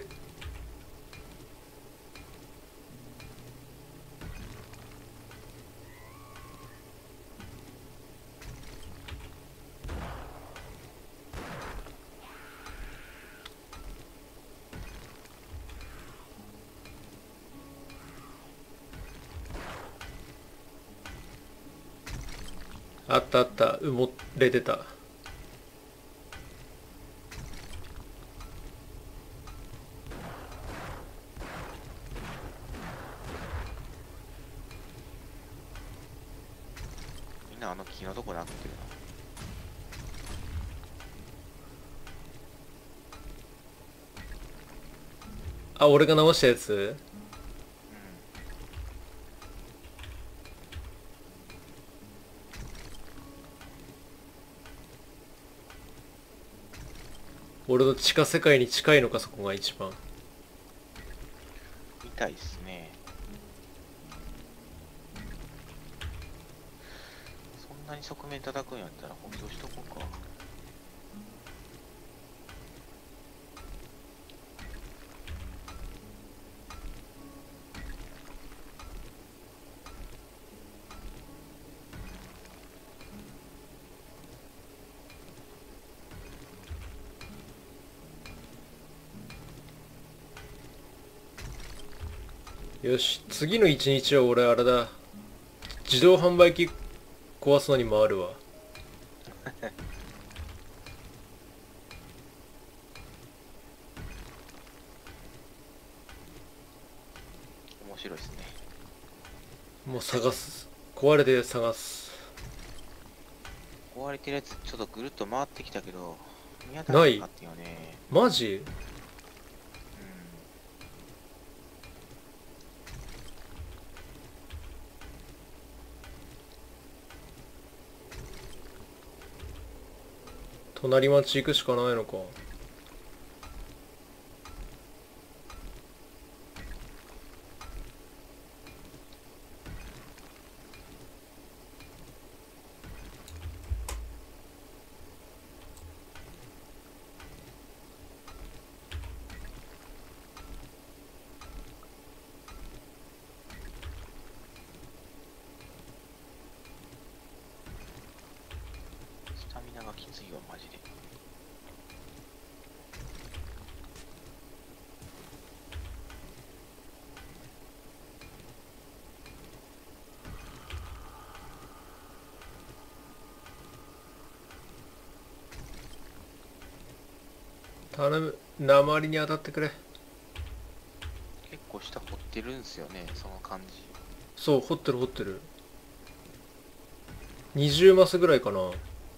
あったあった、埋もれてた。 みんな木のとこなってるな。 あ、俺が直したやつ。 うん。 俺の地下世界に近いのか、そこが一番。 みたいっすね。そんなに側面叩くんやったら補強しとこうか。 よし、次の一日は俺あれだ。自動販売機壊すのに回るわ。 面白いですね。 もう探す。壊れて探す。 壊れてるやつちょっとぐるっと回ってきたけど、見当たらなないかったよね。 マジ？隣町行くしかないのか。 スタミナがきついわ、マジで。 頼む。鉛に当たってくれ。 結構下掘ってるんすよね、その感じ。 そう、掘ってる掘ってる。20マスぐらいかな。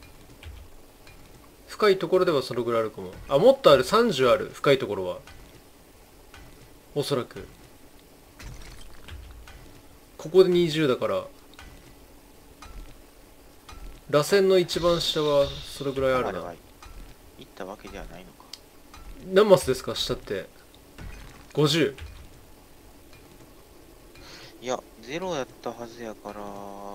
深いところではそのぐらいあるかも。あ、もっとある。30ある。深いところは。おそらく。ここで20だから。螺旋の一番下はそれぐらいあるな。 までは行ったわけではないのか。 何マスですか下って。50。 いや、ゼロやったはずやから、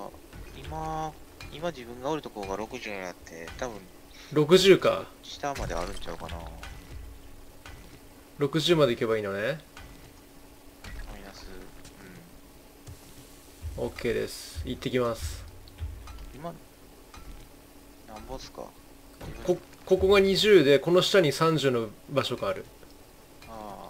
今自分がおるところが60になって、多分、 60か。 下まであるんちゃうかな。 60まで行けばいいのね。 マイナス、 OK です。行ってきます。 今、なんぼっすかここが20で、この下に30の場所がある。 あ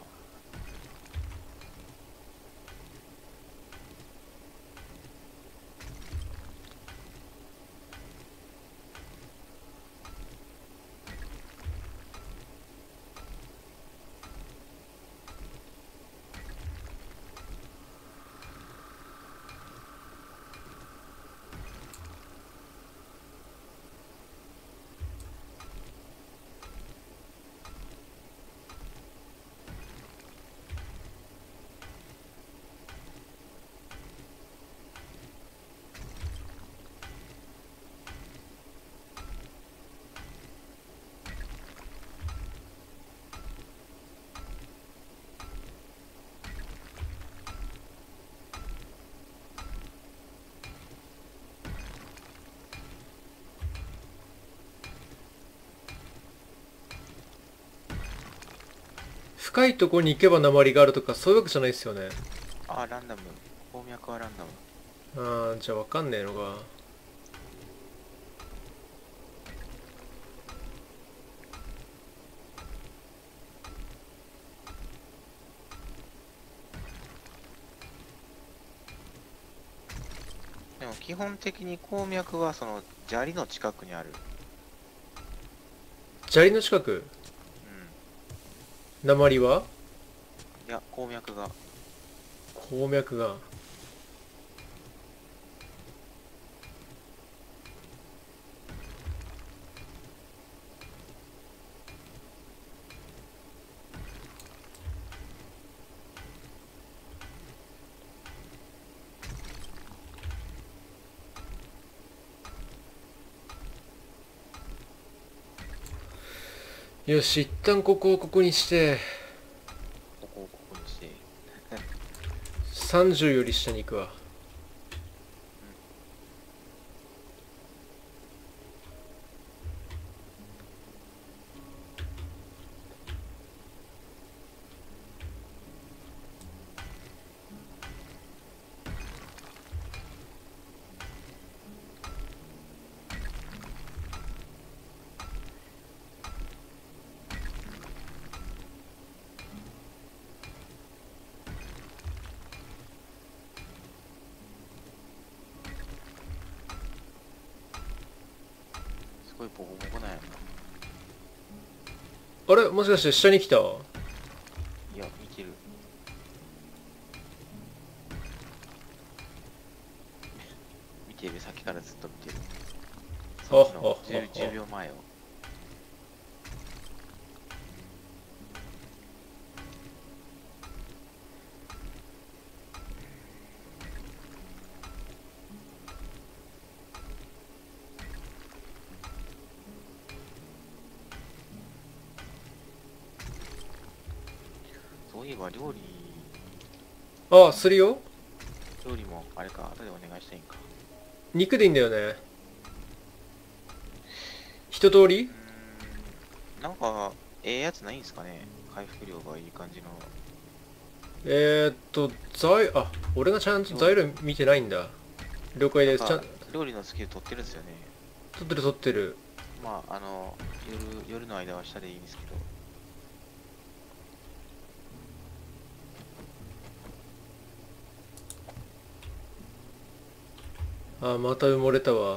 深いところに行けば鉛があるとかそういうわけじゃないですよね。 ランダム。鉱脈はランダム。 じゃあわかんねえのか。 でも基本的に鉱脈はその砂利の近くにある。 砂利の近く。鉛は？ いや、鉱脈が。 鉱脈が。 よし、一旦ここをここにして、 ここをここにして。 30より下に行くわ。 すごいボコボコなんやな。 あれもしかして下に来た？ いや、見てる。見てる、さっきからずっと見てる。その 10秒前を。そういえばあ、するよ。 料理もあれか、後でお願いしたいんか。 肉でいいんだよね。一通り。 なんか、ええやつないんですかね、回復量がいい感じの。 俺がちゃんと材料見てないんだ。了解です。 料理のスキル取ってるんですよね。 取ってる取ってる。 まあ、夜の間は下でいいんですけど。 あ、また埋もれたわ。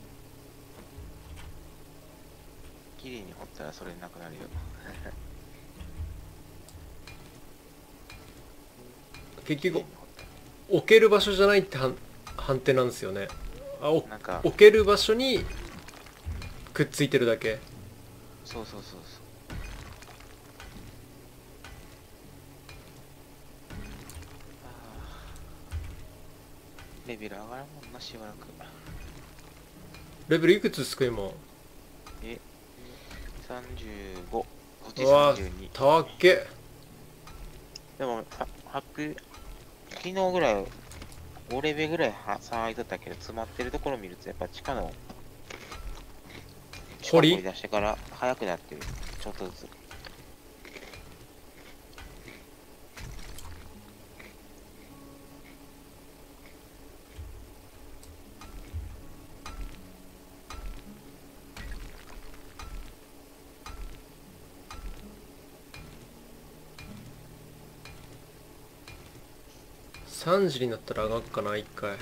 綺麗に掘ったらそれなくなるよ。 結局置ける場所じゃないって判定なんですよね。 なんか置ける場所にくっついてるだけ。 そうそうそうそう。レベル上がるもんな、しばらく。 レベルいくつですか今？ 35。こっちうわ 32。 たっけ。 でも、昨日ぐらい、5レベルぐらい差空いとったけど、詰まってるところ見ると、やっぱ地下掘り出してから早くなってる。ちょっとずつ。 3時になったら上がっかな一回。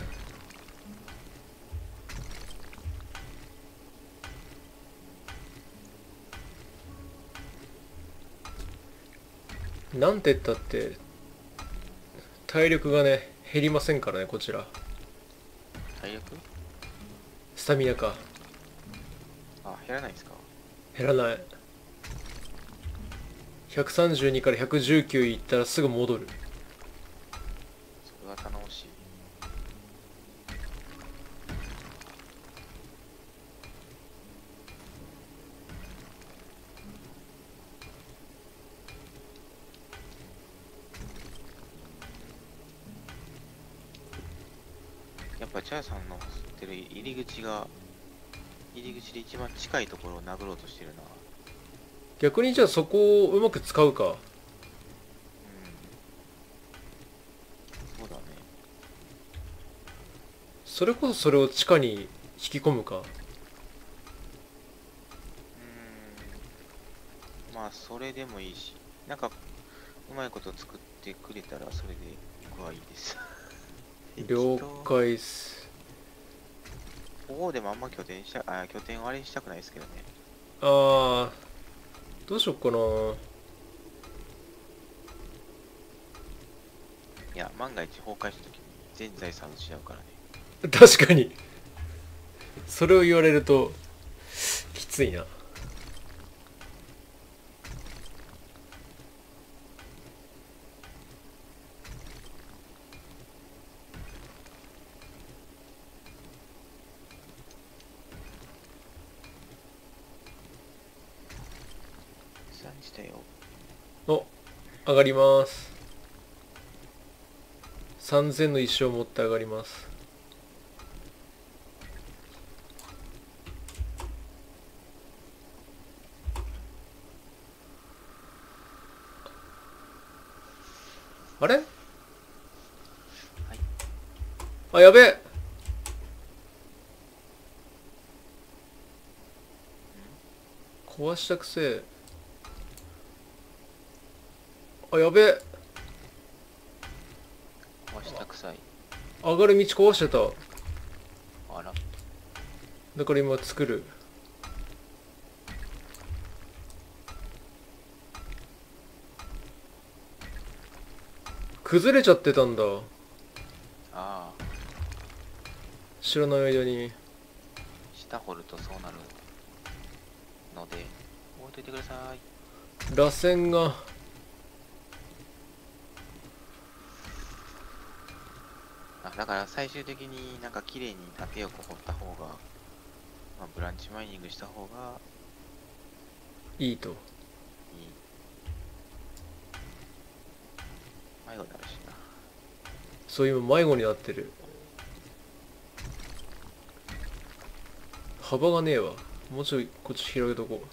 なんて言ったって体力がね減りませんからねこちら。 体力？ スタミナか。 あ、減らないですか？ 減らない。132から119いったらすぐ戻る。 それは頼もしい。やっぱチャーさんの吸ってる入り口で一番近いところを殴ろうとしてるな。 逆にじゃあそこをうまく使うか。 うん。そうだね。 それこそそれを地下に引き込むか。 まあ、それでもいいし、なんか、うまいこと作ってくれたらそれで僕はいいです。 了解っす。 ここでもあんま拠点をあれにしたくないですけどね。 あどうしよっかな。 いや、万が一崩壊した時に全財産失うからね。 確かにそれを言われるときついな。 したよ。 お、上がります。3000の石を持って上がります。あれ、 はい。 あ、やべえ。壊したくせえ。あ、やべえ。 壊したくさい。 上がる道壊してた。 あら。 だから今作る。崩れちゃってたんだ。 ああ。 知らない間に。 下掘るとそうなるので、置いといてください。 螺旋が。 あ、だから最終的になんか綺麗に縦横掘った方が、まあ、ブランチマイニングした方がいいと。 いい。迷子になるしな。 そう今迷子になってる。幅がねえわ。もうちょいこっち広げとこう。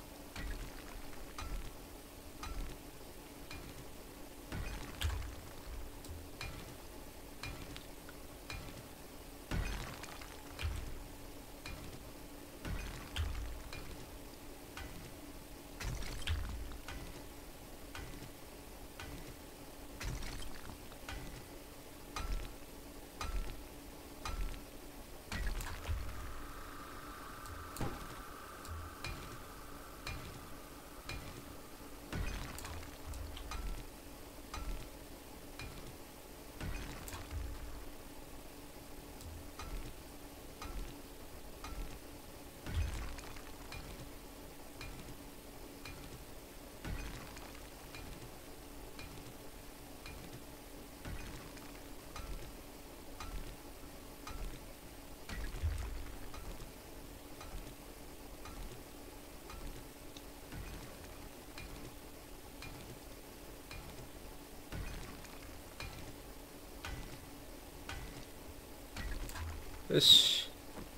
よし。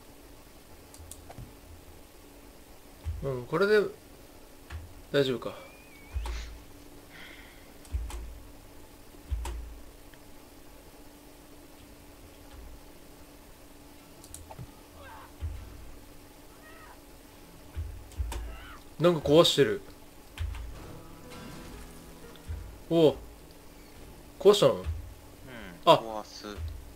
うん、これで大丈夫か。なんか壊してる。おお、壊したの？ うん、 あ、 壊す。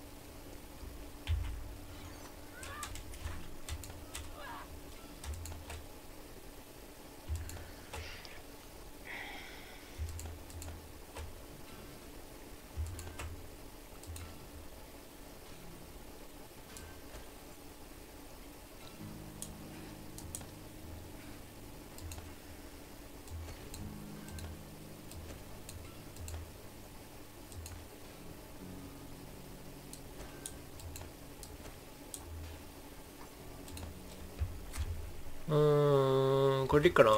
これでいいかな。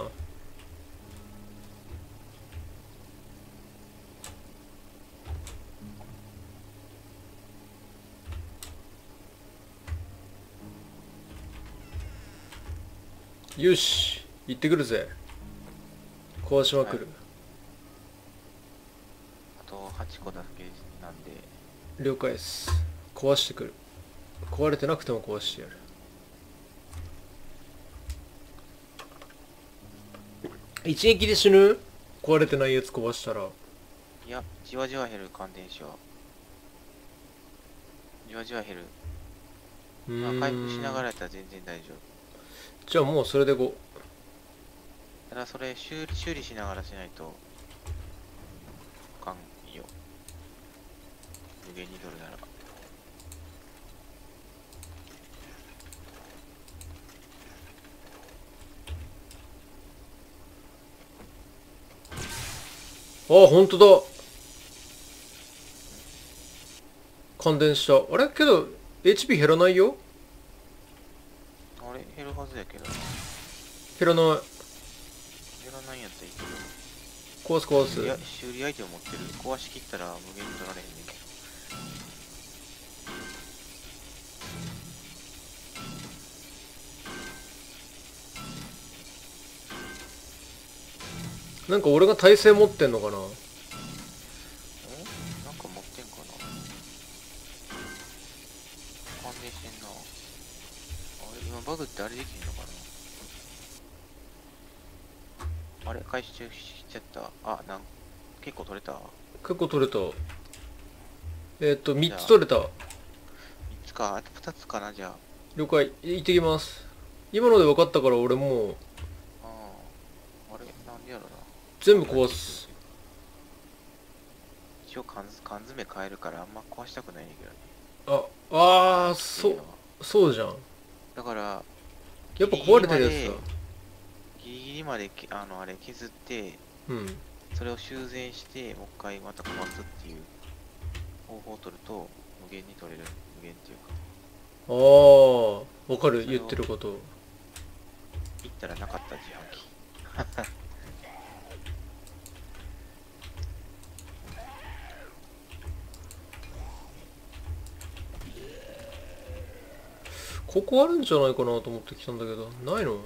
よし、行ってくるぜ。壊しまくる。 あと8個だけなんで、 了解です。壊してくる。壊れてなくても壊してやる。一撃で死ぬ？壊れてないやつ壊したら。 いや、じわじわ減る乾電子は。じわじわ減る。まあ、回復しながらやったら全然大丈夫。 じゃあもうそれで5。 ただそれ修理しながらしないと、あかんよ。無限に取るなら。 あ、ほんとだ。感電した。あれけど HP 減らないよ。 あれ減るはずやけどな。 減らない。 減らないんやったらいいけど。 壊す壊す。 いや、修理アイテム持ってる。壊しきったら無限に取られへんねんけなんか俺が耐性持ってんのかな。 ど。なんか持ってんかな。関連してんな。あれ、今バグってあれできへんのかな。あれ、回収しちゃった。結構取れた。 結構取れた。3 じゃあ、 つ取れた。 3つか。あと2つかな、じゃあ。 了解。行ってきます。今ので分かったから俺もうああ。あれ、なんでやろな。 全部壊す。 一応缶詰変えるからあんま壊したくないねんけどね。 そうじゃん。 だから、 やっぱ壊れてるやつだ。 ギリギリまであれ削って、 うん。 それを修繕して、もう一回また壊すっていう方法を取ると、無限に取れる。無限っていうか、 ああ、わかる、言っそれをてること。 言ったらなかった自販機。 ここあるんじゃないかなと思ってきたんだけど、ないの？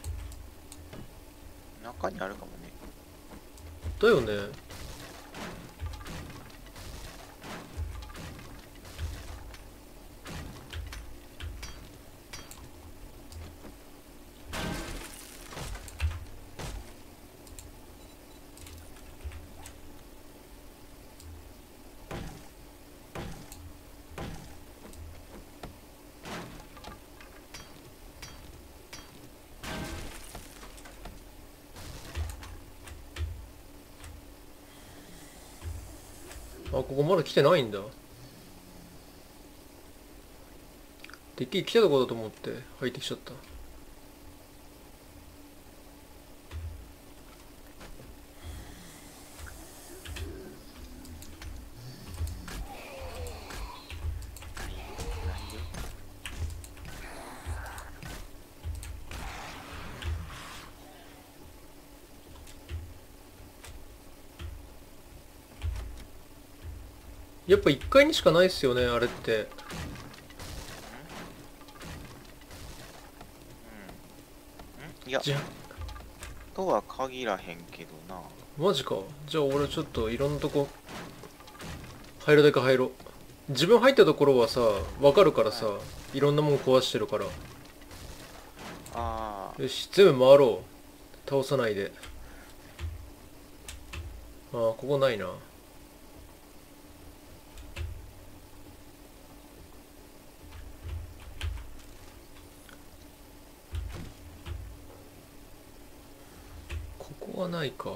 中にあるかもね。 だよね。あ、ここまだ来てないんだ。てっきり来たとこだと思って入ってきちゃった。 ないよ。 やっぱ1階にしかないっすよね、あれって。 いや、 じゃ、 とは限らへんけどな。 マジか。じゃあ俺ちょっといろんなとこ入るだけ入ろう。自分入ったところはさ、わかるからさ、 はいろんなもん壊してるから。 あよし、全部回ろう。倒さないで。ああ、ここないな。ここはないか。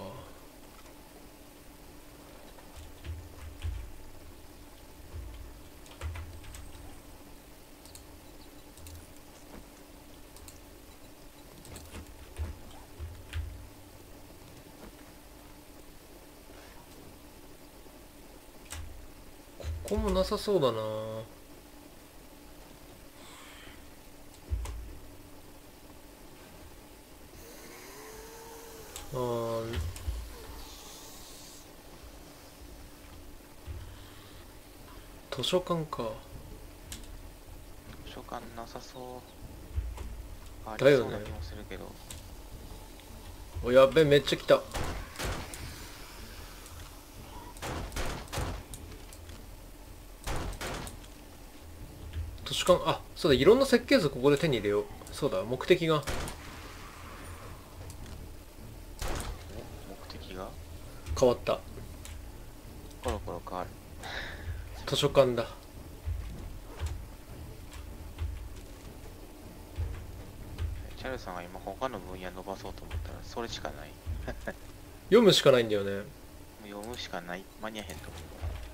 ここもなさそうだな。あー、図書館か。 図書館なさそう。あだよね。 りそうな気もするけど。 お、やっべ、めっちゃ来た。図書館、あ、そうだ、いろんな設計図ここで手に入れよう。そうだ、目的が目的が変わった。 コロコロ変わる。 図書館だ。 チャルさんが今他の分野伸ばそうと思ったらそれしかない。 読むしかないんだよね。 もう読むしかない。間に合へんと思う。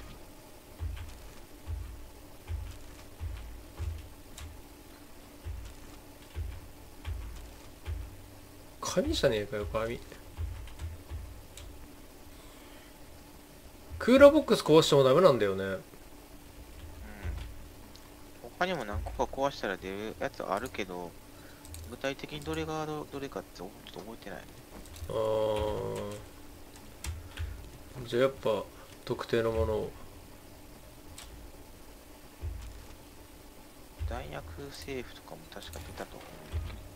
紙じゃねえかよ、紙。クーラーボックス壊してもダメなんだよね。 うん。他にも何個か壊したら出るやつあるけど、具体的にどれがどれかってちょっと覚えてない。 あー、 じゃあやっぱ特定のものを。 弾薬セーフとかも確か出たと思うんだけど。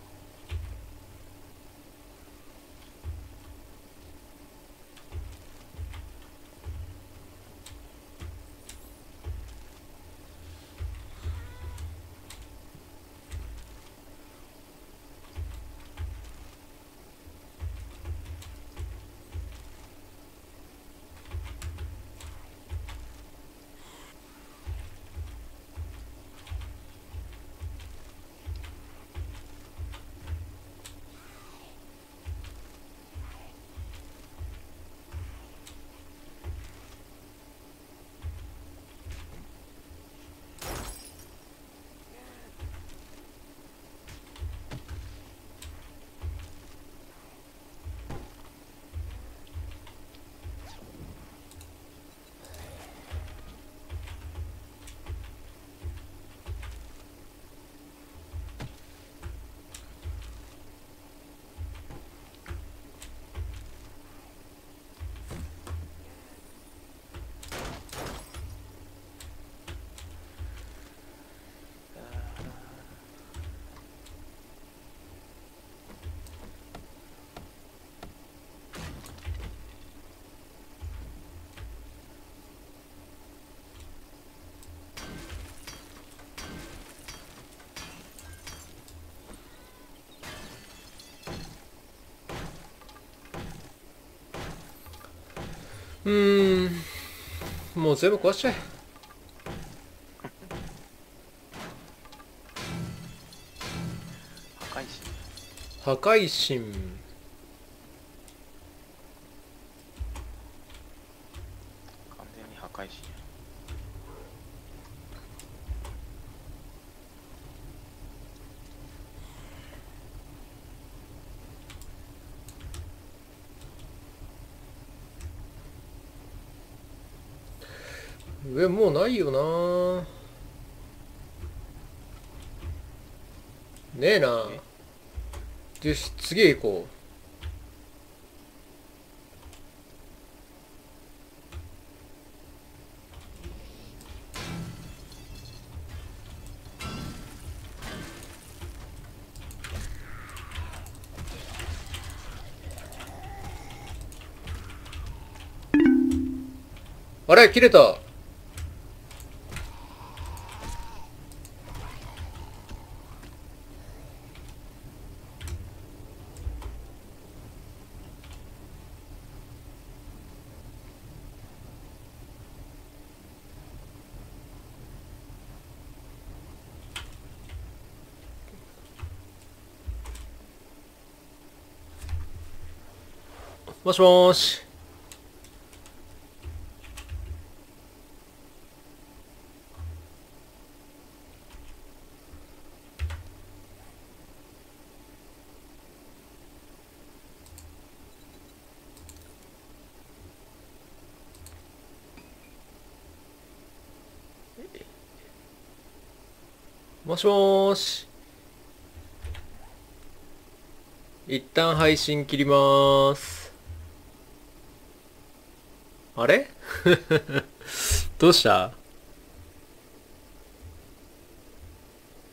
もう全部壊しちゃえ。 破壊神。 破壊神。 完全に破壊神や。 上もうないよな。ねえな。よし、次へ行こう。あれ切れた。もしもーし。もしもーし。一旦配信切りまーす。あれどうした？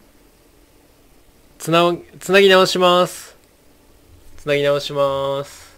つなぎ直します。つなぎ直します。